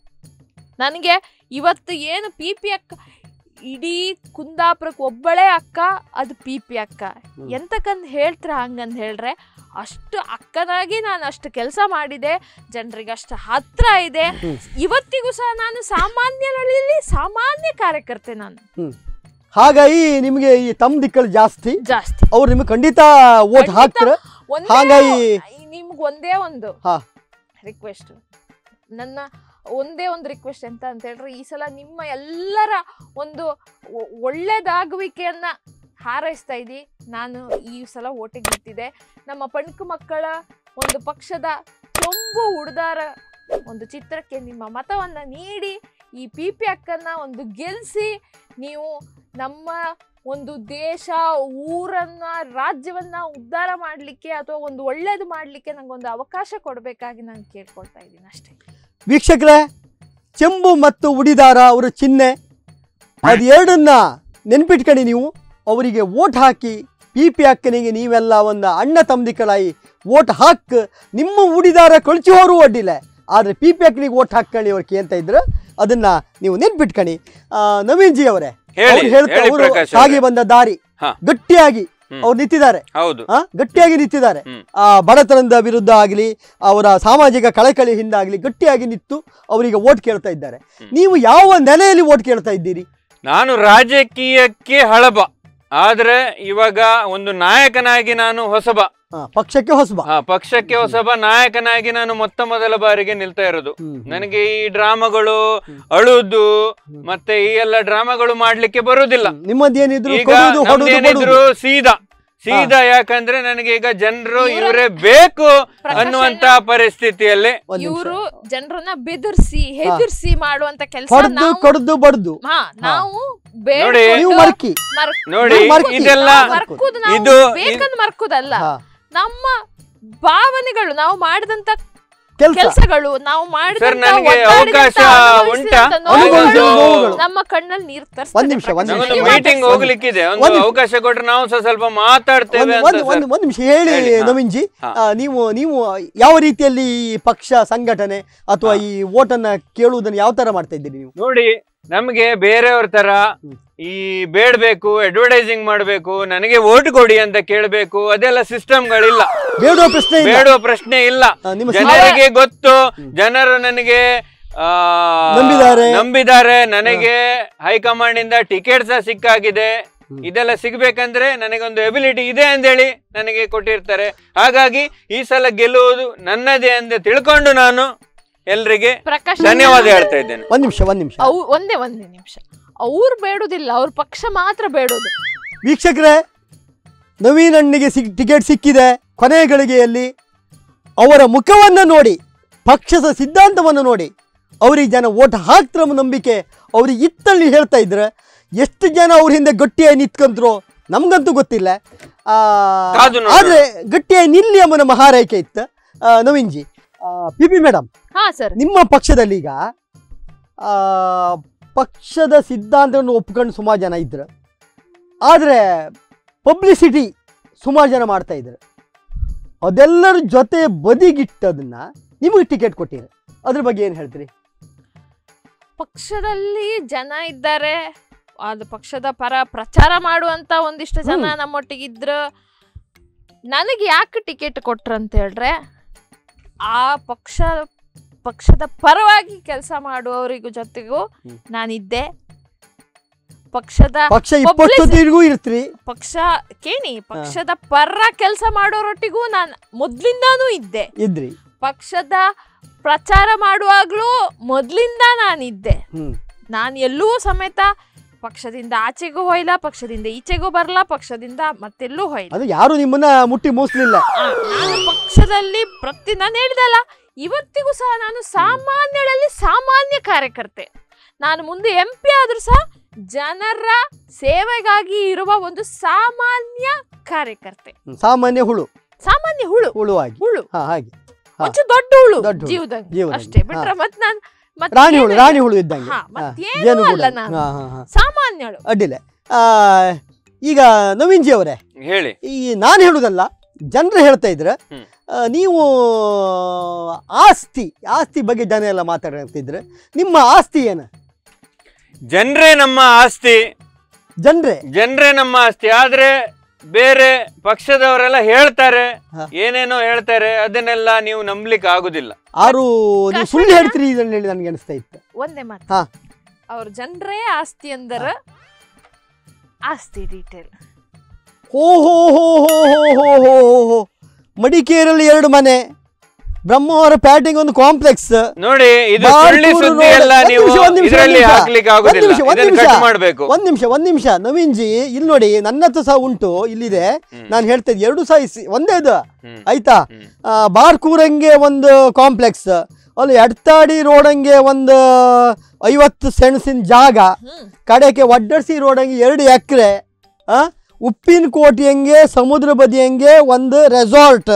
ನನಗೆ ಇವತ್ತು ಏನು PP ಅಕ್ಕ, ಇಡೀ ಕುಂದಾಪುರಕ್ಕೆ ಒಬ್ಬಳೇ ಅಕ್ಕ, ಅದು PP ಅಕ್ಕ. ಎಂತಕ್ಕಂತ ಹೇಳ್ತಾರೆ ಹಂಗಂತ ಹೇಳ್ರೆ, ಅಷ್ಟು ಅಕ್ಕನಾಗಿ ನಾನು ಅಷ್ಟು ಕೆಲಸ ಮಾಡಿದೆ, ಜನರಿಗೆ ಅಷ್ಟು ಹತ್ರ ಇದೆ. ಇವತ್ತಿಗೂ ಸಹ ನಾನು ಸಾಮಾನ್ಯರಲ್ಲಿ ಸಾಮಾನ್ಯ ಕಾರ್ಯಕರ್ತೆ ನಾನು. ಹಾಗಾಗಿ ನಿಮಗೆ ಈ ತಮ್ಮ ದಿಕ್ಕಲ್ಲಿ ಜಾಸ್ತಿ ಅವ್ರು ನಿಮ್ಗೆ ಖಂಡಿತ ವೋಟ್ ಹಾಕ್ತಾರೆ. ಹಾಗಾಗಿ ನಿಮ್ಗೆ ಒಂದೇ ಒಂದು ರಿಕ್ವೆಸ್ಟ್, ನನ್ನ ಒಂದೇ ಒಂದು ರಿಕ್ವೆಸ್ಟ್ ಎಂತ ಅಂತ ಹೇಳಿದ್ರೆ, ಈ ಸಲ ನಿಮ್ಮ ಎಲ್ಲರ ಒಂದು ಒಳ್ಳೇದಾಗುವಿಕೆಯನ್ನ ಹಾರೈಸ್ತಾ ಇದ್ದಿ. ನಾನು ಈ ಸಲ ಓಟಿಗೆ ನಿಂತಿದೆ. ನಮ್ಮ ಪಣಕು ಮಕ್ಕಳ ಒಂದು ಪಕ್ಷದ ಚೊಂಬು ಉಡ್ದಾರ ಒಂದು ಚಿತ್ರಕ್ಕೆ ನಿಮ್ಮ ಮತವನ್ನ ನೀಡಿ ಈ PP ಅಕ್ಕನ್ನ ಒಂದು ಗೆಲ್ಸಿ, ನೀವು ನಮ್ಮ ಒಂದು ದೇಶ, ಊರನ್ನ, ರಾಜ್ಯವನ್ನ ಉದ್ಧಾರ ಮಾಡ್ಲಿಕ್ಕೆ ಅಥವಾ ಒಂದು ಒಳ್ಳೇದು ಮಾಡ್ಲಿಕ್ಕೆ ನಂಗೊಂದು ಅವಕಾಶ ಕೊಡಬೇಕಾಗಿ ನಾನು ಕೇಳ್ಕೊಳ್ತಾ ಇದ್ದೀನಿ ಅಷ್ಟೇ. ವೀಕ್ಷಕರೇ, ಚೆಂಬು ಮತ್ತು ಉಡಿದಾರ ಅವರ ಚಿಹ್ನೆ, ಅದೆರಡನ್ನ ನೆನ್ಪಿಟ್ಕೊಂಡು ನೀವು ಅವರಿಗೆ ವೋಟ್ ಹಾಕಿ, PP ಅಕ್ಕನಿಗೆ ನೀವೆಲ್ಲ ಒಂದು ಅಣ್ಣ ತಮ್ಮದಿಕ್ಕಳಾಯಿ ವೋಟ್ ಹಾಕಿ, ನಿಮ್ಮ ಉಡಿದಾರ ಕಳಿಸಿ ಹೋರು ಒಡ್ಡಿಲ್ಲ, ಆದರೆ PP ಅಕ್ಕನಿಗೆ ವೋಟ್ ಹಾಕ್ಕೊಳ್ಳಿ ಅವ್ರು ಕೇಳ್ತ ಇದ್ರು, ಅದನ್ನ ನೀವು ನೆನ್ಪಿಟ್ಕಣಿ. ನವೀನ್ ಜಿ ಅವರೇ, ಸಾಗಿ ಬಂದ ದಾರಿ ಗಟ್ಟಿಯಾಗಿ ಅವ್ರು ನಿಂತಿದ್ದಾರೆ, ಗಟ್ಟಿಯಾಗಿ ನಿಂತಿದ್ದಾರೆ. ಬಡತನದ ವಿರುದ್ಧ ಆಗಲಿ, ಅವರ ಸಾಮಾಜಿಕ ಕಳಕಳಿಯಿಂದ ಆಗಲಿ ಗಟ್ಟಿಯಾಗಿ ನಿಂತು ಅವರಿಗೆ ವೋಟ್ ಕೇಳ್ತಾ ಇದ್ದಾರೆ. ನೀವು ಯಾವ ನೆಲೆಯಲ್ಲಿ ವೋಟ್ ಕೇಳ್ತಾ ಇದ್ದೀರಿ? ನಾನು ರಾಜಕೀಯಕ್ಕೆ ಹಳಬ, ಆದ್ರೆ ಇವಾಗ ಒಂದು ನಾಯಕನಾಗಿ ನಾನು ಹೊಸಬ, ಪಕ್ಷಕ್ಕೆ ಹೊಸಬ ನಾಯಕನಾಗಿ ನಾನು ಮೊದಲ ಬಾರಿಗೆ ನಿಲ್ತಾ ಇರೋದು. ನನಗೆ ಈ ಡ್ರಾಮಾಗಳು, ಅಳುದು ಮತ್ತೆ ಈ ಎಲ್ಲ ಡ್ರಾಮಾಗಳು ಮಾಡ್ಲಿಕ್ಕೆ ಬರುದಿಲ್ಲ. ನಿಮ್ಮದೇನಿದ್ರು ಸೀದಾ ಸೀದಾ. ಯಾಕಂದ್ರೆ ನನಗೆ ಈಗ ಜನರು ಇವರೇ ಬೇಕು ಅನ್ನುವಂತ ಪರಿಸ್ಥಿತಿಯಲ್ಲಿ ಇವರು ಜನರನ್ನ ಬೆದರ್ಸಿ ಹೆದರ್ಸಿ ಮಾಡುವಂತ ಕೆಲಸ ಕಡ್ದು ಬಡ್ದು ನಾವು ನೋಡಿ ಇದೆಲ್ಲ ಇದು ಬೇಕಂದ್ ಮರ್ಕುದಲ್ಲ, ನಮ್ಮ ಭಾವನೆಗಳು ನಾವು ಮಾಡಿದಂತ ಕೆಲಸಗಳು ನಾವು ಮಾಡಿದಂತ ಅವಕಾಶ ಉಂಟಾ ನಮ್ಮ ಕಣ್ಣಲ್ಲಿ ನೀರು ತರಿಸ್ತದೆ. ಮೀಟಿಂಗ್ ಹೋಗ್ಲಿಕ್ಕಿದೆ, ಒಂದು ಅವಕಾಶ ಕೊಟ್ರೆ ನಾವು ಸ್ವಲ್ಪ ಮಾತಾಡ್ತೇವೆ. ಒಂದ್ ನಿಮಿಷ ಹೇಳಿ ನವೀನ್ಜಿ, ನೀವು ಯಾವ ರೀತಿಯಲ್ಲಿ ಪಕ್ಷ ಸಂಘಟನೆ ಅಥವಾ ಈ ವೋಟನ್ನ ಕೇಳುವುದನ್ನು ಯಾವ ತರ ಮಾಡ್ತಾ ಇದ್ದೀರಿ ನೀವು? ನೋಡಿ, ನಮ್ಗೆ ಬೇರೆಯವ್ರ ತರ ಈ ಬೇಡ್ಬೇಕು, ಅಡ್ವರ್ಟೈಸಿಂಗ್ ಮಾಡ್ಬೇಕು, ನನಗೆ ವೋಟ್ ಕೊಡಿ ಅಂತ ಕೇಳ್ಬೇಕು, ಅದೆಲ್ಲ ಸಿಸ್ಟಮ್ಗಳಿಲ್ಲ. ಬೇಡುವ ಪ್ರಶ್ನೆ ಇಲ್ಲ. ಜನರಿಗೆ ಗೊತ್ತು, ಜನರು ನನಗೆ ನಂಬಿದ್ದಾರೆ, ನನಗೆ ಹೈಕಮಾಂಡ್ ಇಂದ ಟಿಕೆಟ್ ಸಹ ಸಿಕ್ಕಾಗಿದೆ. ಇದೆಲ್ಲ ಸಿಗ್ಬೇಕಂದ್ರೆ ನನಗೊಂದು ಎಬಿಲಿಟಿ ಇದೆ ಅಂದೇಳಿ ನನಗೆ ಕೊಟ್ಟಿರ್ತಾರೆ. ಹಾಗಾಗಿ ಈ ಸಲ ಗೆಲ್ಲುವುದು ನನ್ನದೇ ಅಂತ ತಿಳ್ಕೊಂಡು ನಾನು ಎಲ್ರಿಗೆ ಧನ್ಯವಾದ ಹೇಳ್ತಾ ಇದ್ದೇನೆ. ಒಂದೇ ನಿಮಿಷ ಅವ್ರು ಬೇಡುದಿಲ್ಲ, ಅವ್ರ ಪಕ್ಷ ಮಾತ್ರ ಬೇಡೋದು. ವೀಕ್ಷಕರೇ, ನವೀನ್ ಅಣ್ಣಿಗೆ ಟಿಕೆಟ್ ಸಿಕ್ಕಿದೆ. ಕೊನೆಯ ಗಳಿಗೆಯಲ್ಲಿ ಅವರ ಮುಖವನ್ನು ನೋಡಿ, ಪಕ್ಷದ ಸಿದ್ಧಾಂತವನ್ನು ನೋಡಿ ಅವ್ರಿಗೆ ಜನ ವೋಟ್ ಹಾಕ್ತಾರ ನಂಬಿಕೆ ಅವ್ರಿಗೆ ಇತ್ತಲ್ಲಿ ಹೇಳ್ತಾ ಇದ್ರೆ, ಎಷ್ಟು ಜನ ಅವ್ರ ಹಿಂದೆ ಗಟ್ಟಿಯಾಗಿ ನಿಂತ್ಕೊಂಡ್ರು ನಮ್ಗಂತೂ ಗೊತ್ತಿಲ್ಲ. ಆದ್ರೆ ಗಟ್ಟಿಯಾಗಿ ನಿಲ್ಲಿ ಎಂಬ ನಮ್ಮ ಹಾರೈಕೆ ಇತ್ತು. ನವೀನ್ಜಿ, ಪಿ ಮೇಡಮ್, ನಿಮ್ಮ ಪಕ್ಷದಲ್ಲಿ ಈಗ ಪಕ್ಷದ ಸಿದ್ಧಾಂತವನ್ನು ಒಪ್ಕೊಂಡು ಸುಮಾರು ಜನ ಇದ್ರು, ಆದರೆ ಪಬ್ಲಿಸಿಟಿ ಸುಮಾರು ಜನ ಮಾಡ್ತಾ ಇದ್ರು. ಅದೆಲ್ಲರ ಜೊತೆ ಬದಿಗಿಟ್ಟದನ್ನ ನಿಮಗೆ ಟಿಕೆಟ್ ಕೊಟ್ಟಿರಿ, ಅದ್ರ ಬಗ್ಗೆ ಏನು ಹೇಳ್ತೀರಿ? ಪಕ್ಷದಲ್ಲಿ ಜನ ಇದ್ದಾರೆ, ಅದು ಪಕ್ಷದ ಪರ ಪ್ರಚಾರ ಮಾಡುವಂತ ಒಂದಿಷ್ಟು ಜನ ನಮ್ಮೊಟ್ಟಿಗಿದ್ರು. ನನಗೆ ಯಾಕೆ ಟಿಕೆಟ್ ಕೊಟ್ರು ಅಂತ ಹೇಳಿದ್ರೆ, ಆ ಪಕ್ಷದ ಪರವಾಗಿ ಕೆಲಸ ಮಾಡುವವರಿಗೂ ಜೊತೆಗೂ ನಾನಿದ್ದೆ. ಪಕ್ಷದ ಪಕ್ಷದ ಪರ ಕೆಲಸ ಮಾಡೋರೊಟ್ಟಿಗೂ ನಾನು ಮೊದ್ಲಿಂದಾನು ಇದ್ದೆ. ಪಕ್ಷದ ಪ್ರಚಾರ ಮಾಡುವಾಗ್ಲೂ ಮೊದ್ಲಿಂದ ನಾನಿದ್ದೆ. ನಾನು ಎಲ್ಲೂ ಸಮೇತ ಪಕ್ಷದಿಂದ ಆಚೆಗೂ ಹೋಯ್ಲ, ಪಕ್ಷದಿಂದ ಈಚೆಗೂ ಬರಲ್ಲ, ಪಕ್ಷದಿಂದ ಮತ್ತೆಲ್ಲೂ ಹೋಯ್ಲ. ಯಾರು ನಿಮ್ಮನ್ನ ಮುಟ್ಟಿ ಮೂಸಲಿಲ್ಲ. ನಾನು ಪಕ್ಷದಲ್ಲಿ ನಾನು ಹೇಳಿದಲ್ಲ, ಇವತ್ತಿಗೂ ಸಹ ನಾನು ಸಾಮಾನ್ಯರಲ್ಲಿ ಸಾಮಾನ್ಯ ಕಾರ್ಯಕರ್ತೆ. ನಾನು ಮುಂದೆ MP ಆದ್ರೂ ಸಹ ಜನರ ಸೇವೆಗಾಗಿ ಇರುವ ಒಂದು ಸಾಮಾನ್ಯ ಕಾರ್ಯಕರ್ತೆ. ಸಾಮಾನ್ಯ ಹುಳು ಹಾಗೆ ದೊಡ್ಡ ಹುಳು ಜೀವದಂಗೆ ಅಷ್ಟೇ ಬಿಟ್ರೆ ಮತ್ತೆ ನಾನು ರಾಣಿ ಹುಳು ಇದ್ದಂಗೆ ಸಾಮಾನ್ಯಳು ಅಡ್ಡಿಲ್ಲ. ಈಗ ನವೀನ್ಜಿ ಅವರೇ ಹೇಳಿ, ಈ ನಾನು ಹೇಳುದಲ್ಲ, ಜನರು ಹೇಳ್ತಾ ಇದ್ರೆ ನೀವು ಆಸ್ತಿ ಬಗ್ಗೆ ಜನ ಎಲ್ಲ ಮಾತಾಡ್ತಿದ್ರೆ, ನಿಮ್ಮ ಆಸ್ತಿ ಏನು? ಜನರೇ ನಮ್ಮ ಆಸ್ತಿ. ಜನರೇ ನಮ್ಮ ಆಸ್ತಿ. ಆದ್ರೆ ಬೇರೆ ಪಕ್ಷದವರೆಲ್ಲ ಹೇಳ್ತಾರೆ, ಏನೇನೋ ಹೇಳ್ತಾರೆ, ಅದನ್ನೆಲ್ಲ ನೀವು ನಂಬಲಿಕ್ಕೆ ಆಗುದಿಲ್ಲ. ಸುಳ್ಳು ಹೇಳ್ತೀರಿ ಇದನ್ನ ಹೇಳಿ ನನಗೆ ಅನಿಸ್ತಾ ಇತ್ತು. ಒಂದೇ ಮಾತು, ಅವ್ರ ಜನರೇ ಆಸ್ತಿ ಅಂದ್ರೆ ಆಸ್ತಿ ಡೀಟೇಲ್. ಮಡಿಕೇರಿಯಲ್ಲಿ 2 ಮನೆ, ಬ್ರಹ್ಮಾವರ ಪ್ಯಾಟಿಂಗ್ ಒಂದು ಕಾಂಪ್ಲೆಕ್ಸ್. ನೋಡಿ, ಇದು ಸುಳ್ಳಿ ಸುದ್ದಿ ಎಲ್ಲ ನೀವು ಇದರಲ್ಲಿ ಹಾಕ್ಲಿಕ್ಕೆ ಆಗುದಿಲ್ಲ. ಇದನ್ನ ಕಟ್ ಮಾಡಬೇಕು. ಒಂದ್ ನಿಮಿಷ ನವೀನ್ಜಿ, ಇಲ್ಲಿ ನೋಡಿ, ನನ್ನ ಹತ್ರ ಸಹ ಉಂಟು, ಇಲ್ಲಿದೆ. ನಾನು ಹೇಳ್ತಾ ಇದ್ದೆ 2 ಸಹ ಒಂದೇ ಇದು, ಆಯ್ತಾ? ಬಾರ್ಕೂರಂಗೆ ಒಂದು ಕಾಂಪ್ಲೆಕ್ಸ್, ಅಲ್ಲಿ ಎಡ್ತಾಡಿ ರೋಡಂಗೆ ಒಂದು 50 ಸೆಣಸಿನ ಜಾಗ, ಕಡೆಗೆ ವಡ್ಡರ್ಸಿ ರೋಡಂಗೆ 2 ಎಕರೆ, ಉಪ್ಪಿನ ಕೋಟೆಯಂಗೆ ಸಮುದ್ರ ಬದಿಯಂಗೆ ಒಂದು ರೆಸಾರ್ಟ್,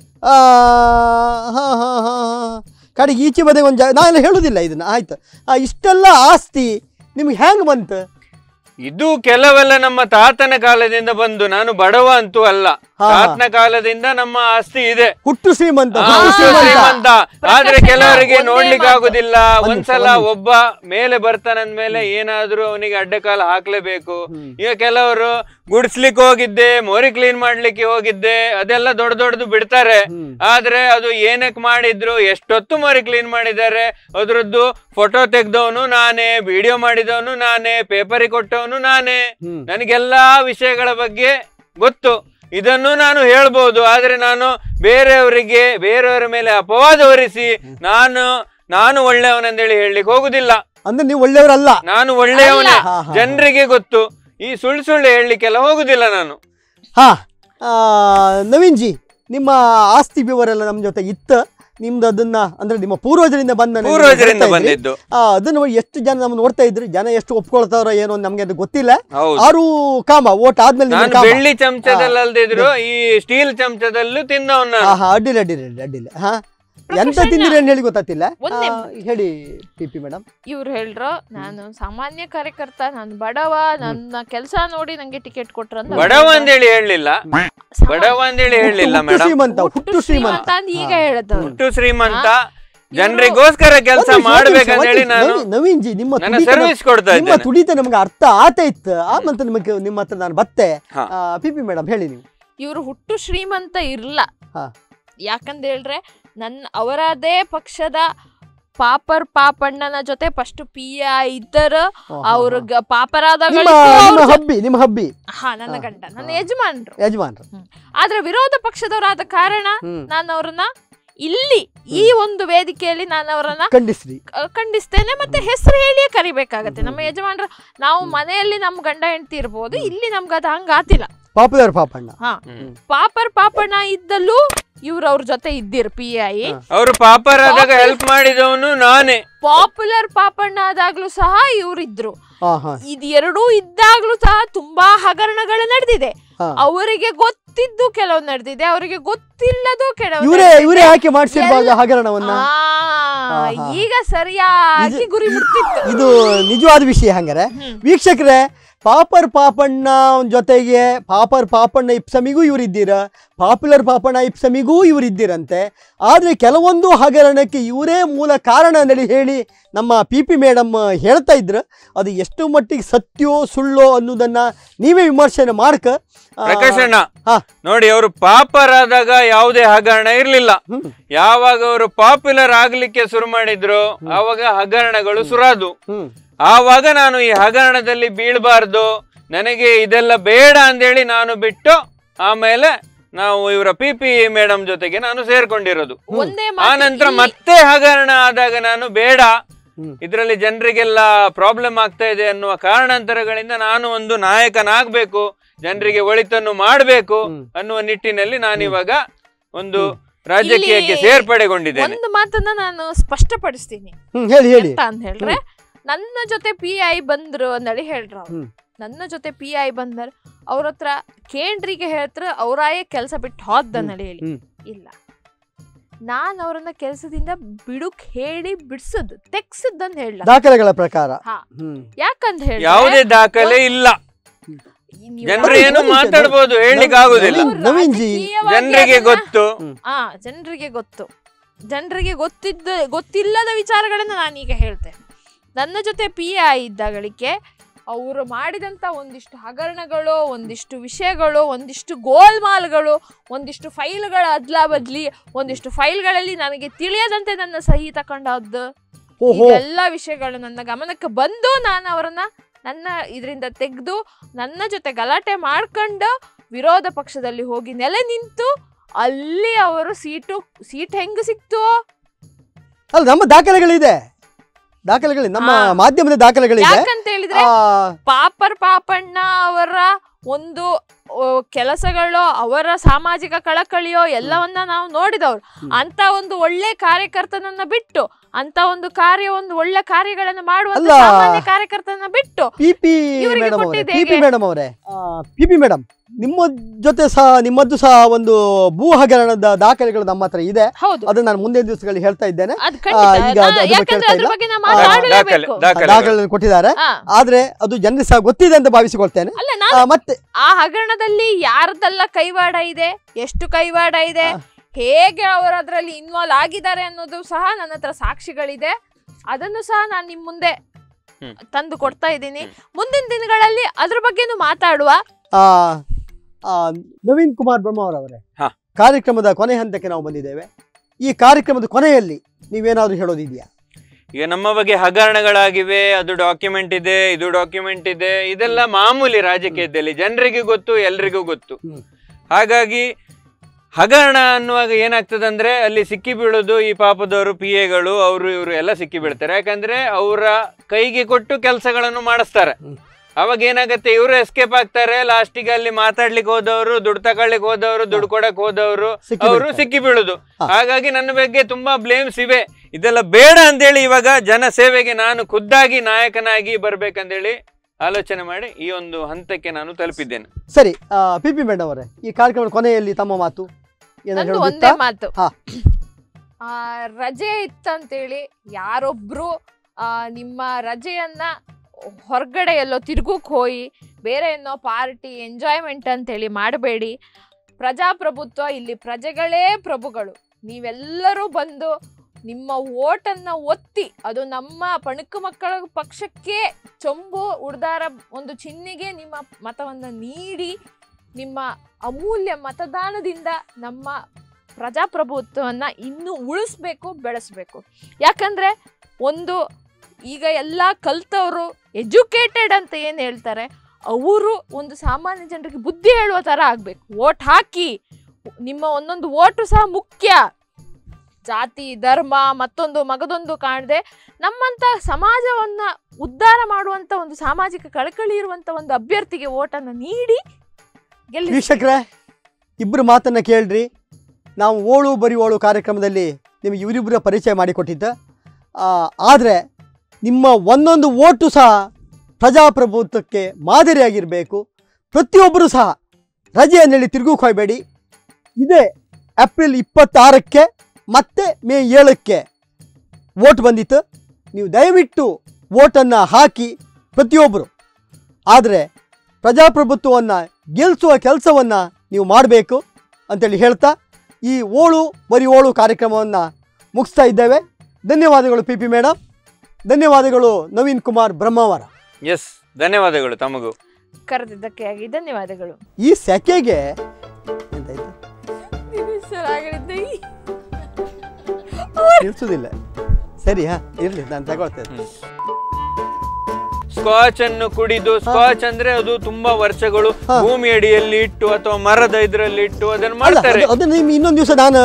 ಕಡೆಗೆ ಈಚೆ ಬದಿಗೆ ಒಂದು ಜಾಗ. ನಾನು ಹೇಳುದಿಲ್ಲ ಇದನ್ನ, ಆಯ್ತು? ಇಷ್ಟೆಲ್ಲ ಆಸ್ತಿ ನಿಮ್ಗೆ ಹೆಂಗ್ ಬಂತು? ಇದು ಕೆಲವೆಲ್ಲ ನಮ್ಮ ತಾತನ ಕಾಲದಿಂದ ಬಂದು, ನಾನು ಬಡವ ಅಂತೂ ಅಲ್ಲ, ತಾತನ ಕಾಲದಿಂದ ನಮ್ಮ ಆಸ್ತಿ ಇದೆ. ಹುಟ್ಟು ಶ್ರೀಮಂತ. ಆದ್ರೆ ಕೆಲವರಿಗೆ ನೋಡ್ಲಿಕ್ಕೆ ಆಗುದಿಲ್ಲ. ಒಂದ್ಸಲ ಒಬ್ಬ ಮೇಲೆ ಬರ್ತಾನಂದ್ಮೇಲೆ ಏನಾದ್ರೂ ಅವನಿಗೆ ಅಡ್ಡಕಾಲ ಹಾಕ್ಲೇಬೇಕು. ಈಗ ಕೆಲವರು ಗುಡ್ಸ್ಲಿಕ್ಕೆ ಹೋಗಿದ್ದೆ, ಮೋರಿ ಕ್ಲೀನ್ ಮಾಡ್ಲಿಕ್ಕೆ ಹೋಗಿದ್ದೆ, ಅದೆಲ್ಲ ದೊಡ್ಡದು ಬಿಡ್ತಾರೆ. ಆದ್ರೆ ಅದು ಏನಕ್ಕೆ ಮಾಡಿದ್ರು, ಎಷ್ಟೊತ್ತು ಮೋರಿ ಕ್ಲೀನ್ ಮಾಡಿದ್ದಾರೆ, ಅದ್ರದ್ದು ಫೋಟೋ ತೆಗ್ದವನು ನಾನೇ, ವಿಡಿಯೋ ಮಾಡಿದವನು ನಾನೇ, ಪೇಪರಿಗೆ ಕೊಟ್ಟವನು ನಾನೇ. ನನಗೆಲ್ಲಾ ವಿಷಯಗಳ ಬಗ್ಗೆ ಗೊತ್ತು. ಇದನ್ನು ನಾನು ಹೇಳ್ಬೋದು. ಆದ್ರೆ ನಾನು ಬೇರೆಯವರ ಮೇಲೆ ಅಪವಾದ ಹೊರಿಸಿ ನಾನು ಒಳ್ಳೆಯವನಂದೇಳಿ ಹೇಳಲಿಕ್ಕೆ ಹೋಗುದಿಲ್ಲ. ಅಂದ್ರೆ ನೀವು ಒಳ್ಳೆಯವರಲ್ಲ. ನಾನು ಒಳ್ಳೆಯವನೇ, ಜನರಿಗೆ ಗೊತ್ತು. ಈ ಸುಳ್ಳು ಹೇಳಲಿಕ್ಕೆಲ್ಲ ಹೋಗುದಿಲ್ಲ ನಾನು. ನವೀನ್ ಜಿ, ನಿಮ್ಮ ಆಸ್ತಿ ವಿವರ ಎಲ್ಲ ನಮ್ಮ ಜೊತೆ ಇತ್ತು. ನಿಮ್ದು ಅದನ್ನ ಅಂದ್ರೆ ನಿಮ್ಮ ಪೂರ್ವಜರಿಂದ ಬಂದಿದ್ದು ಅದನ್ನ ಎಷ್ಟು ಜನ ನಮ್ಗೆ ನೋಡ್ತಾ ಇದ್ರು, ಜನ ಎಷ್ಟು ಒಪ್ಕೊಳ್ತಾರೋ ಏನೋ ನಮ್ಗೆ ಅದು ಗೊತ್ತಿಲ್ಲ. ಆರು ಕಾಮ ಓಟ್ ಆದ್ಮೇಲೆ ಬೆಳ್ಳಿ ಚಮಚದಲ್ಲಿ ಅಲ್ದಿದ್ರು ಈ ಸ್ಟೀಲ್ ಚಮಚದಲ್ಲೂ ತಿನ್ನವನ್ನ. ಅಡ್ಡಿಲ್ಲ ಅಡ್ಡಿಲ್ಲ ಅಡ್ಡಿಲ್ಲ. ಹಾ, ಎಂತ ತಿಂದಿರಿ ಅಂತ ಹೇಳಿ ಗೊತ್ತಾಗ್ತಿಲ್ಲ. ಹೇಳಿ ಪಿಪಿ ಮೇಡಮ್. ಇವ್ರು ಹೇಳ್ರು ನಾನು ಸಾಮಾನ್ಯ ಕಾರ್ಯಕರ್ತ, ನಾನು ಬಡವ, ನನ್ನ ಕೆಲಸ ನೋಡಿ ನಂಗೆ ಟಿಕೆಟ್ ಕೊಟ್ರ. ಬಡವ ಅಂತೇಳಿ ಹೇಳಲಿಲ್ಲ, ಬಡವ ಅಂತೇಳಿ ಹೇಳಲಿಲ್ಲ ಮೇಡಮ್. ಶ್ರೀಮಂತ, ಹುಟ್ಟು ಶ್ರೀಮಂತ ಅಂತ ಈಗ ಹೇಳಿದ್ರು. ಹುಟ್ಟು ಶ್ರೀಮಂತ, ಜನರಿಗೋಸ್ಕರ ಕೆಲಸ ಮಾಡ್ಬೇಕಂತ ಹೇಳಿ ನಾನು ನವೀನ್ ಜಿ ನಿಮ್ಮ ಸರ್ವಿಸ್ ಕೊಡ್ತಾ ನಿಮ್ಮ ತುಡಿತ ನಮ್ಗೆ ಅರ್ಥ ಆತೈತ್. ಆಮಂತ ನಿಮಗೆ ನಿಮ್ಮ ಹತ್ರ ನಾನು ಬತ್ತೆ. ಪಿಪಿ ಮೇಡಮ್ ಹೇಳಿ ನೀವು. ಇವ್ರು ಹುಟ್ಟು ಶ್ರೀಮಂತ ಇರ್ಲ, ಯಾಕಂತ ಹೇಳ್ರೆ ಅವರದೇ ಪಕ್ಷದ ಪಾಪರ್ ಪಾಪಣ್ಣನ ಜೊತೆ ಫಸ್ಟ್ PI ಇದ್ದರು. ಅವ್ರ ಪಾಪರಾದಾಗ ನಿಮ್ಮ ಹಬ್ಬಿ ನನ್ನ ಗಂಡ, ನನ್ನ ಯಜಮಾನ್ರು. ಆದ್ರೆ ವಿರೋಧ ಪಕ್ಷದವರಾದ ಕಾರಣ ನಾನು ಅವ್ರನ್ನ ಇಲ್ಲಿ ಈ ಒಂದು ವೇದಿಕೆಯಲ್ಲಿ ನಾನು ಅವರನ್ನ ಖಂಡಿಸ್ತೇನೆ. ಮತ್ತೆ ಹೆಸರು ಹೇಳಿಯೇ ಕರಿಬೇಕಾಗತ್ತೆ. ನಮ್ಮ ಯಜಮಾನ್ರ ನಾವು ಮನೆಯಲ್ಲಿ ನಮ್ ಗಂಡ ಹೆಂಡತಿ ಇರ್ಬೋದು, ಇಲ್ಲಿ ನಮ್ಗೆ ಅದು ಹಂಗ ಆತಿಲ್ಲ. ಪಾಪುಲರ್ ಪಾಪಣ್ಣ, ಪಾಪರ್ ಪಾಪಣ್ಣ ಇದ್ದಲ್ಲೂ ಇವ್ರು ಅವ್ರ ಜೊತೆ ಇದ್ದಿರ್ PI. ಅವರು ಪಾಪರ್ ಆದಾಗ ಹೆಲ್ಪ್ ಮಾಡಿದವನು ನಾನೇ. ಪಾಪ್ಯುಲರ್ ಪಾಪಣ್ಣ ಆದಾಗ್ಲೂ ಸಹ ಇವ್ರಿದ್ರು. ಇದು ಎರಡೂ ಇದ್ದಾಗ್ಲೂ ಸಹ ತುಂಬಾ ಹಗರಣಗಳು ನಡೆದಿದೆ. ಅವರಿಗೆ ಗೊತ್ತಿದ್ದು ಕೆಲವು ನಡೆದಿದೆ, ಅವರಿಗೆ ಗೊತ್ತಿಲ್ಲದು ಇವರೇ ಯಾಕೆ ಮಾಡಿಸಿರ್ಬಾರ್ದು ಹಗರಣವನ್ನ. ಈಗ ಸರಿಯಾಗಿ ಗುರಿ ಮುಟ್ಟಿತ್ತು. ಇದು ನಿಜವಾದ ವಿಷಯ. ಹಂಗಾರೆ ವೀಕ್ಷಕರೇ, ಪಾಪರ್ ಪಾಪಣ್ಣ ಜೊತೆಗೆ ಪಾಪರ್ ಪಾಪಣ್ಣ ಇಪ್ಸಮಿಗೂ ಇವರಿದ್ದೀರ, ಪಾಪ್ಯುಲರ್ ಪಾಪಣ್ಣ ಇಪ್ಸಮಿಗೂ ಇವರಿದ್ದೀರಂತೆ. ಆದರೆ ಕೆಲವೊಂದು ಹಗರಣಕ್ಕೆ ಇವರೇ ಮೂಲ ಕಾರಣ ಅಂತೇಳಿ ಹೇಳಿ ನಮ್ಮ PP ಮೇಡಮ್ ಹೇಳ್ತಾ ಇದ್ರು. ಅದು ಎಷ್ಟು ಮಟ್ಟಿಗೆ ಸತ್ಯೋ ಸುಳ್ಳೋ ಅನ್ನೋದನ್ನ ನೀವೇ ವಿಮರ್ಶನೆ ಮಾಡ್ಕ. ಪ್ರಕಾಶಣ್ಣ ನೋಡಿ, ಅವರು ಪಾಪರ್ ಆದಾಗ ಯಾವುದೇ ಹಗರಣ ಇರ್ಲಿಲ್ಲ. ಯಾವಾಗ ಅವರು ಪಾಪ್ಯುಲರ್ ಆಗ್ಲಿಕ್ಕೆ ಶುರು ಮಾಡಿದ್ರು ಆವಾಗ ಹಗರಣಗಳು ಸುರಾದು. ಆವಾಗ ನಾನು ಈ ಹಗರಣದಲ್ಲಿ ಬೀಳ್ಬಾರ್ದು, ನನಗೆ ಇದೆಲ್ಲ ಬೇಡ ಅಂದೇಳಿ ನಾನು ಬಿಟ್ಟು ಆಮೇಲೆ ನಾವು ಇವರ PP ಮೇಡಮ್ ಜೊತೆಗೆ ನಾನು ಸೇರ್ಕೊಂಡಿರೋದು. ಆ ನಂತರ ಮತ್ತೆ ಹಗರಣ ಆದಾಗ ನಾನು ಬೇಡ, ಇದರಲ್ಲಿ ಜನರಿಗೆಲ್ಲ ಪ್ರಾಬ್ಲಮ್ ಆಗ್ತಾ ಇದೆ ಅನ್ನುವ ಕಾರಣಾಂತರಗಳಿಂದ ನಾನು ಒಂದು ನಾಯಕನಾಗಬೇಕು, ಜನರಿಗೆ ಒಳಿತನ್ನು ಮಾಡಬೇಕು ಅನ್ನುವ ನಿಟ್ಟಿನಲ್ಲಿ ನಾನಿವಾಗ ಒಂದು ರಾಜಕೀಯಕ್ಕೆ ಸೇರ್ಪಡೆಗೊಂಡಿದ್ದೇನೆ. ಒಂದು ಮಾತನ್ನ ನಾನು ಸ್ಪಷ್ಟಪಡಿಸ್ತೀನಿ ಅಂತ ಹೇಳ್ರೆ, ನನ್ನ ಜೊತೆ PI ಬಂದ್ರು ಅಂದೇಳಿ ಹೇಳ್ರ. ನನ್ನ ಜೊತೆ PI ಬಂದರ್ ಅವ್ರ ಹತ್ರ ಕೇಂದ್ರಿಗೆ ಹೇಳ್ತ್ರ ಅವರಾಯೇ ಕೆಲಸ ಬಿಟ್ಟು ಹೋದ್ದಂದೇಳಿ ಹೇಳಿ ಇಲ್ಲ. ನಾನ್ ಅವ್ರನ್ನ ಕೆಲಸದಿಂದ ಬಿಡುಕ್ ಹೇಳಿ ಬಿಡ್ಸದ್ ತೆಗ್ಸದಂತ ಹೇಳ ದಾಖಲೆಗಳ ಪ್ರಕಾರ. ಯಾಕಂತ ಹೇಳಿ ಯಾವುದೇ ದಾಖಲೆ ಇಲ್ಲ. ಜನರು ಏನು ಮಾತಾಡ್ಬೋದು, ಹೇಳಲಿಕ್ಕೆ ಆಗುದಿಲ್ಲ. ಜನರಿಗೆ ಗೊತ್ತು, ಜನರಿಗೆ ಗೊತ್ತಿಲ್ಲದ ವಿಚಾರಗಳನ್ನ ನಾನೀಗ ಹೇಳ್ತೇನೆ. ನನ್ನ ಜೊತೆ PI ಇದ್ದಾಗಳಿಗೆ ಅವರು ಮಾಡಿದಂಥ ಒಂದಿಷ್ಟು ಹಗರಣಗಳು, ಒಂದಿಷ್ಟು ವಿಷಯಗಳು, ಒಂದಿಷ್ಟು ಗೋಲ್ಮಾಲ್ಗಳು, ಒಂದಿಷ್ಟು ಫೈಲ್ಗಳ ಅದ್ಲಾ ಬದ್ಲಿ, ಒಂದಿಷ್ಟು ಫೈಲ್ಗಳಲ್ಲಿ ನನಗೆ ತಿಳಿಯದಂತೆ ನನ್ನ ಸಹಿ ತಕೊಂಡದ್ದು, ಎಲ್ಲ ವಿಷಯಗಳು ನನ್ನ ಗಮನಕ್ಕೆ ಬಂದು ನಾನು ಅವರನ್ನ ನನ್ನ ಇದರಿಂದ ತೆಗೆದು ನನ್ನ ಜೊತೆ ಗಲಾಟೆ ಮಾಡ್ಕೊಂಡು ವಿರೋಧ ಪಕ್ಷದಲ್ಲಿ ಹೋಗಿ ನೆಲೆ ನಿಂತು ಅಲ್ಲಿ ಅವರು ಸೀಟ್ ಹೆಂಗ್ ಸಿಕ್ತು ಅಲ್ಲ, ನಮ್ಮ ದಾಖಲೆಗಳಿದೆ, ನಮ್ಮ ಮಾಧ್ಯಮದ ದಾಖಲೆಗಳಿದೆ. ಯಾಕಂತ ಹೇಳಿದ್ರೆ ಪಾಪರ್ ಪಾಪಣ್ಣ ಅವರ ಒಂದು ಕೆಲಸಗಳು, ಅವರ ಸಾಮಾಜಿಕ ಕಳಕಳಿಯೋ ಎಲ್ಲವನ್ನ ನಾವು ನೋಡಿದವ್ರು. ಅಂತ ಒಂದು ಒಳ್ಳೆ ಕಾರ್ಯಕರ್ತನನ್ನ ಬಿಟ್ಟು, ಅಂತ ಒಂದು ಒಳ್ಳೆ ಕಾರ್ಯಗಳನ್ನ ಮಾಡುವಂತ ಸಾಮಾನ್ಯ ಕಾರ್ಯಕರ್ತನ ಬಿಟ್ಟು PP ಮೇಡಮ್ ನಿಮ್ಮ ಜೊತೆ ಸಹ ನಿಮ್ಮದ್ದು ಸಹ ಒಂದು ಭೂ ಹಗರಣದ ದಾಖಲೆಗಳು ನಮ್ಮ ಹತ್ರ ಇದೆ. ಅದನ್ನ ನಾನು ಮುಂದಿನ ದಿವಸಗಳಲ್ಲಿ ಹೇಳ್ತಾ ಇದ್ದೇನೆ. ದಾಖಲೆಗಳನ್ನು ಕೊಟ್ಟಿದ್ದಾರೆ, ಆದ್ರೆ ಅದು ಜನರಿಗೆ ಸಹ ಗೊತ್ತಿದೆ ಅಂತ ಭಾವಿಸಿಕೊಳ್ತೇನೆ. ಮತ್ತೆ ಆ ಹಗರಣದಲ್ಲಿ ಯಾರದೆಲ್ಲ ಕೈವಾಡ ಇದೆ, ಎಷ್ಟು ಕೈವಾಡ ಇದೆ, ಹೇಗೆ ಅವರು ಅದರಲ್ಲಿ ಇನ್ವಾಲ್ವ್ ಆಗಿದ್ದಾರೆ ಅನ್ನೋದು ಸಹ ನನ್ನ ಹತ್ರ ಸಾಕ್ಷಿಗಳಿದೆ. ಅದನ್ನು ಸಹ ನಾನು ನಿಮ್ ಮುಂದೆ ತಂದು ಕೊಡ್ತಾ ಇದ್ದೀನಿ. ಮುಂದಿನ ದಿನಗಳಲ್ಲಿ ಅದ್ರ ಬಗ್ಗೆನೂ ಮಾತಾಡುವ. ನವೀನ್ ಕುಮಾರ್ ಬ್ರಹ್ಮವರವರೇ, ಕಾರ್ಯಕ್ರಮದ ಕೊನೆ ಹಂತಕ್ಕೆ ನಾವು ಬಂದಿದ್ದೇವೆ. ಈ ಕಾರ್ಯಕ್ರಮದ ಕೊನೆಯಲ್ಲಿ ನೀವೇನಾದ್ರೂ ಹೇಳೋದಿದೆಯಾ? ಈಗ ನಮ್ಮ ಬಗ್ಗೆ ಹಗರಣಗಳಾಗಿವೆ, ಅದು ಡಾಕ್ಯುಮೆಂಟ್ ಇದೆ, ಇದು ಡಾಕ್ಯುಮೆಂಟ್ ಇದೆ, ಇದೆಲ್ಲ ಮಾಮೂಲಿ ರಾಜಕೀಯದಲ್ಲಿ, ಜನರಿಗೆ ಗೊತ್ತು, ಎಲ್ರಿಗೂ ಗೊತ್ತು. ಹಾಗಾಗಿ ಹಗರಣ ಅನ್ನುವಾಗ ಏನಾಗ್ತದೆ ಅಂದ್ರೆ ಅಲ್ಲಿ ಸಿಕ್ಕಿ ಬೀಳೋದು ಈ ಪಾಪದವರು, PAಗಳು, ಅವರು ಇವರು ಎಲ್ಲ ಸಿಕ್ಕಿ ಬೀಳ್ತಾರೆ. ಯಾಕಂದ್ರೆ ಅವರ ಕೈಗೆ ಕೊಟ್ಟು ಕೆಲಸಗಳನ್ನು ಮಾಡಿಸ್ತಾರೆ. ಅವಾಗ ಏನಾಗತ್ತೆ, ಇವರು ಎಸ್ಕೇಪ್ ಆಗ್ತಾರೆ. ಲಾಸ್ಟಿಗೆ ಅಲ್ಲಿ ಮಾತಾಡ್ಲಿಕ್ಕೆ ಹೋದವರು, ದುಡ್ಡು ತಗೊಳ್ಳಿಕ್ ಹೋದವರು, ದುಡ್ಡು ಕೊಡಕ್ ಹೋದವರು ಅವರು ಸಿಕ್ಕಿ ಬೀಳುದು. ಹಾಗಾಗಿ ನನ್ನ ಬಗ್ಗೆ ತುಂಬಾ ಬ್ಲೇಮ್ಸ್ ಇವೆ. ಇದೆಲ್ಲ ಬೇಡ ಅಂತೇಳಿ ಇವಾಗ ಜನ ಸೇವೆಗೆ ನಾನು ಖುದ್ದಾಗಿ ನಾಯಕನಾಗಿ ಬರ್ಬೇಕಂತೇಳಿ ಆಲೋಚನೆ ಮಾಡಿ ಈ ಒಂದು ಹಂತಕ್ಕೆ ನಾನು ತಲುಪಿದ್ದೇನೆ. ಸರಿ, ಪಿ ಮೇಡಮ್ ಅವರೇ, ಈ ಕಾರ್ಯಕ್ರಮದ ಕೊನೆಯಲ್ಲಿ ತಮ್ಮ ಮಾತು ಒಂದೇ ಮಾತು. ರಜೆ ಇತ್ತಂತೇಳಿ ಯಾರೊಬ್ರು ನಿಮ್ಮ ರಜೆಯನ್ನ ಹೊರಗಡೆ ಎಲ್ಲೋ ತಿರುಗಕ್ಕೆ ಹೋಗಿ ಬೇರೆ ಏನೋ ಪಾರ್ಟಿ ಎಂಜಾಯ್ಮೆಂಟ್ ಅಂತೇಳಿ ಮಾಡಬೇಡಿ. ಪ್ರಜಾಪ್ರಭುತ್ವ, ಇಲ್ಲಿ ಪ್ರಜೆಗಳೇ ಪ್ರಭುಗಳು. ನೀವೆಲ್ಲರೂ ಬಂದು ನಿಮ್ಮ ಓಟನ್ನು ಒತ್ತಿ, ಅದು ನಮ್ಮ ಪಣಕು ಮಕ್ಕಳ ಪಕ್ಷಕ್ಕೆ ಚೊಂಬು ಉಡ್ದಾರ ಒಂದು ಚಿಹ್ನೆಗೆ ನಿಮ್ಮ ಮತವನ್ನು ನೀಡಿ, ನಿಮ್ಮ ಅಮೂಲ್ಯ ಮತದಾನದಿಂದ ನಮ್ಮ ಪ್ರಜಾಪ್ರಭುತ್ವವನ್ನು ಇನ್ನೂ ಉಳಿಸ್ಬೇಕು, ಬೆಳೆಸಬೇಕು. ಯಾಕಂದರೆ ಒಂದು ಈಗ ಎಲ್ಲ ಕಲ್ತವರು ಎಜುಕೇಟೆಡ್ ಅಂತ ಏನು ಹೇಳ್ತಾರೆ, ಅವರು ಒಂದು ಸಾಮಾನ್ಯ ಜನರಿಗೆ ಬುದ್ಧಿ ಹೇಳುವ ಥರ ಆಗಬೇಕು. ಓಟ್ ಹಾಕಿ, ನಿಮ್ಮ ಒಂದೊಂದು ಓಟು ಸಹ ಮುಖ್ಯ. ಜಾತಿ ಧರ್ಮ ಮತ್ತೊಂದು ಮಗದೊಂದು ಕಾಣದೆ ನಮ್ಮಂಥ ಸಮಾಜವನ್ನು ಉದ್ಧಾರ ಮಾಡುವಂಥ ಒಂದು ಸಾಮಾಜಿಕ ಕಳಕಳಿ ಇರುವಂಥ ಒಂದು ಅಭ್ಯರ್ಥಿಗೆ ಓಟನ್ನು ನೀಡಿ ಗೆಲ್ಲಿ. ವೀಕ್ಷಕರೇ, ಇಬ್ಬರು ಮಾತನ್ನು ಕೇಳ್ರಿ. ನಾವು ಓಳು ಬರಿ ಓಳು ಕಾರ್ಯಕ್ರಮದಲ್ಲಿ ನಿಮಗೆ ಇವರಿಬ್ಬರ ಪರಿಚಯ ಮಾಡಿಕೊಟ್ಟಿದ್ದ. ಆದರೆ ನಿಮ್ಮ ಒಂದೊಂದು ಓಟು ಸಹ ಪ್ರಜಾಪ್ರಭುತ್ವಕ್ಕೆ ಮಾದರಿಯಾಗಿರಬೇಕು. ಪ್ರತಿಯೊಬ್ಬರು ಸಹ ರಜೆಯನ್ನೇಳಿ ತಿರುಗು ಕೊಯ್ಬೇಡಿ. ಇದೇ ಏಪ್ರಿಲ್ 26ಕ್ಕೆ ಮತ್ತು ಮೇ 7ಕ್ಕೆ ವೋಟ್ ಬಂದಿತ್ತು. ನೀವು ದಯವಿಟ್ಟು ವೋಟನ್ನು ಹಾಕಿ ಪ್ರತಿಯೊಬ್ಬರು. ಆದರೆ ಪ್ರಜಾಪ್ರಭುತ್ವವನ್ನು ಗೆಲ್ಲಿಸುವ ಕೆಲಸವನ್ನು ನೀವು ಮಾಡಬೇಕು ಅಂತೇಳಿ ಹೇಳ್ತಾ ಈ ಓಳು ಬರಿ ಓಳು ಕಾರ್ಯಕ್ರಮವನ್ನು ಮುಗಿಸ್ತಾ ಇದ್ದೇವೆ. ಧನ್ಯವಾದಗಳು ಪಿ ಮೇಡಮ್, ಧನ್ಯವಾದಗಳು ನವೀನ್ ಕುಮಾರ್ ಬ್ರಹ್ಮಾವರ. ಎಸ್, ಧನ್ಯವಾದಗಳು ತಮಗೂ ಕರೆದಿದ್ದಕ್ಕಾಗಿ ಧನ್ಯವಾದಗಳು. ಈ ಸೆಕೆಗೆ ತಿಳಿಸುವುದಿಲ್ಲ. ಸರಿ, ಇರಲಿ, ನಾನು ತಗೊಳ್ತೇನೆ. ಸ್ಕಾಚ್ ಅನ್ನು ಕುಡಿದು, ಸ್ಕಾಚ್ ಅಂದ್ರೆ ಅದು ತುಂಬಾ ವರ್ಷಗಳು ಭೂಮಿ ಅಡಿಯಲ್ಲಿ ಇಟ್ಟು ಅಥವಾ ಮರದ ಇದ್ರಲ್ಲಿ ಇಟ್ಟು ಅದನ್ನು ಮಾಡ್ತಾರೆ. ಅದನ್ನ ಇನ್ನೊಂದು ದಿವಸ ನಾನು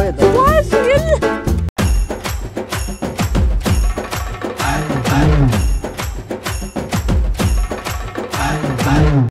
What?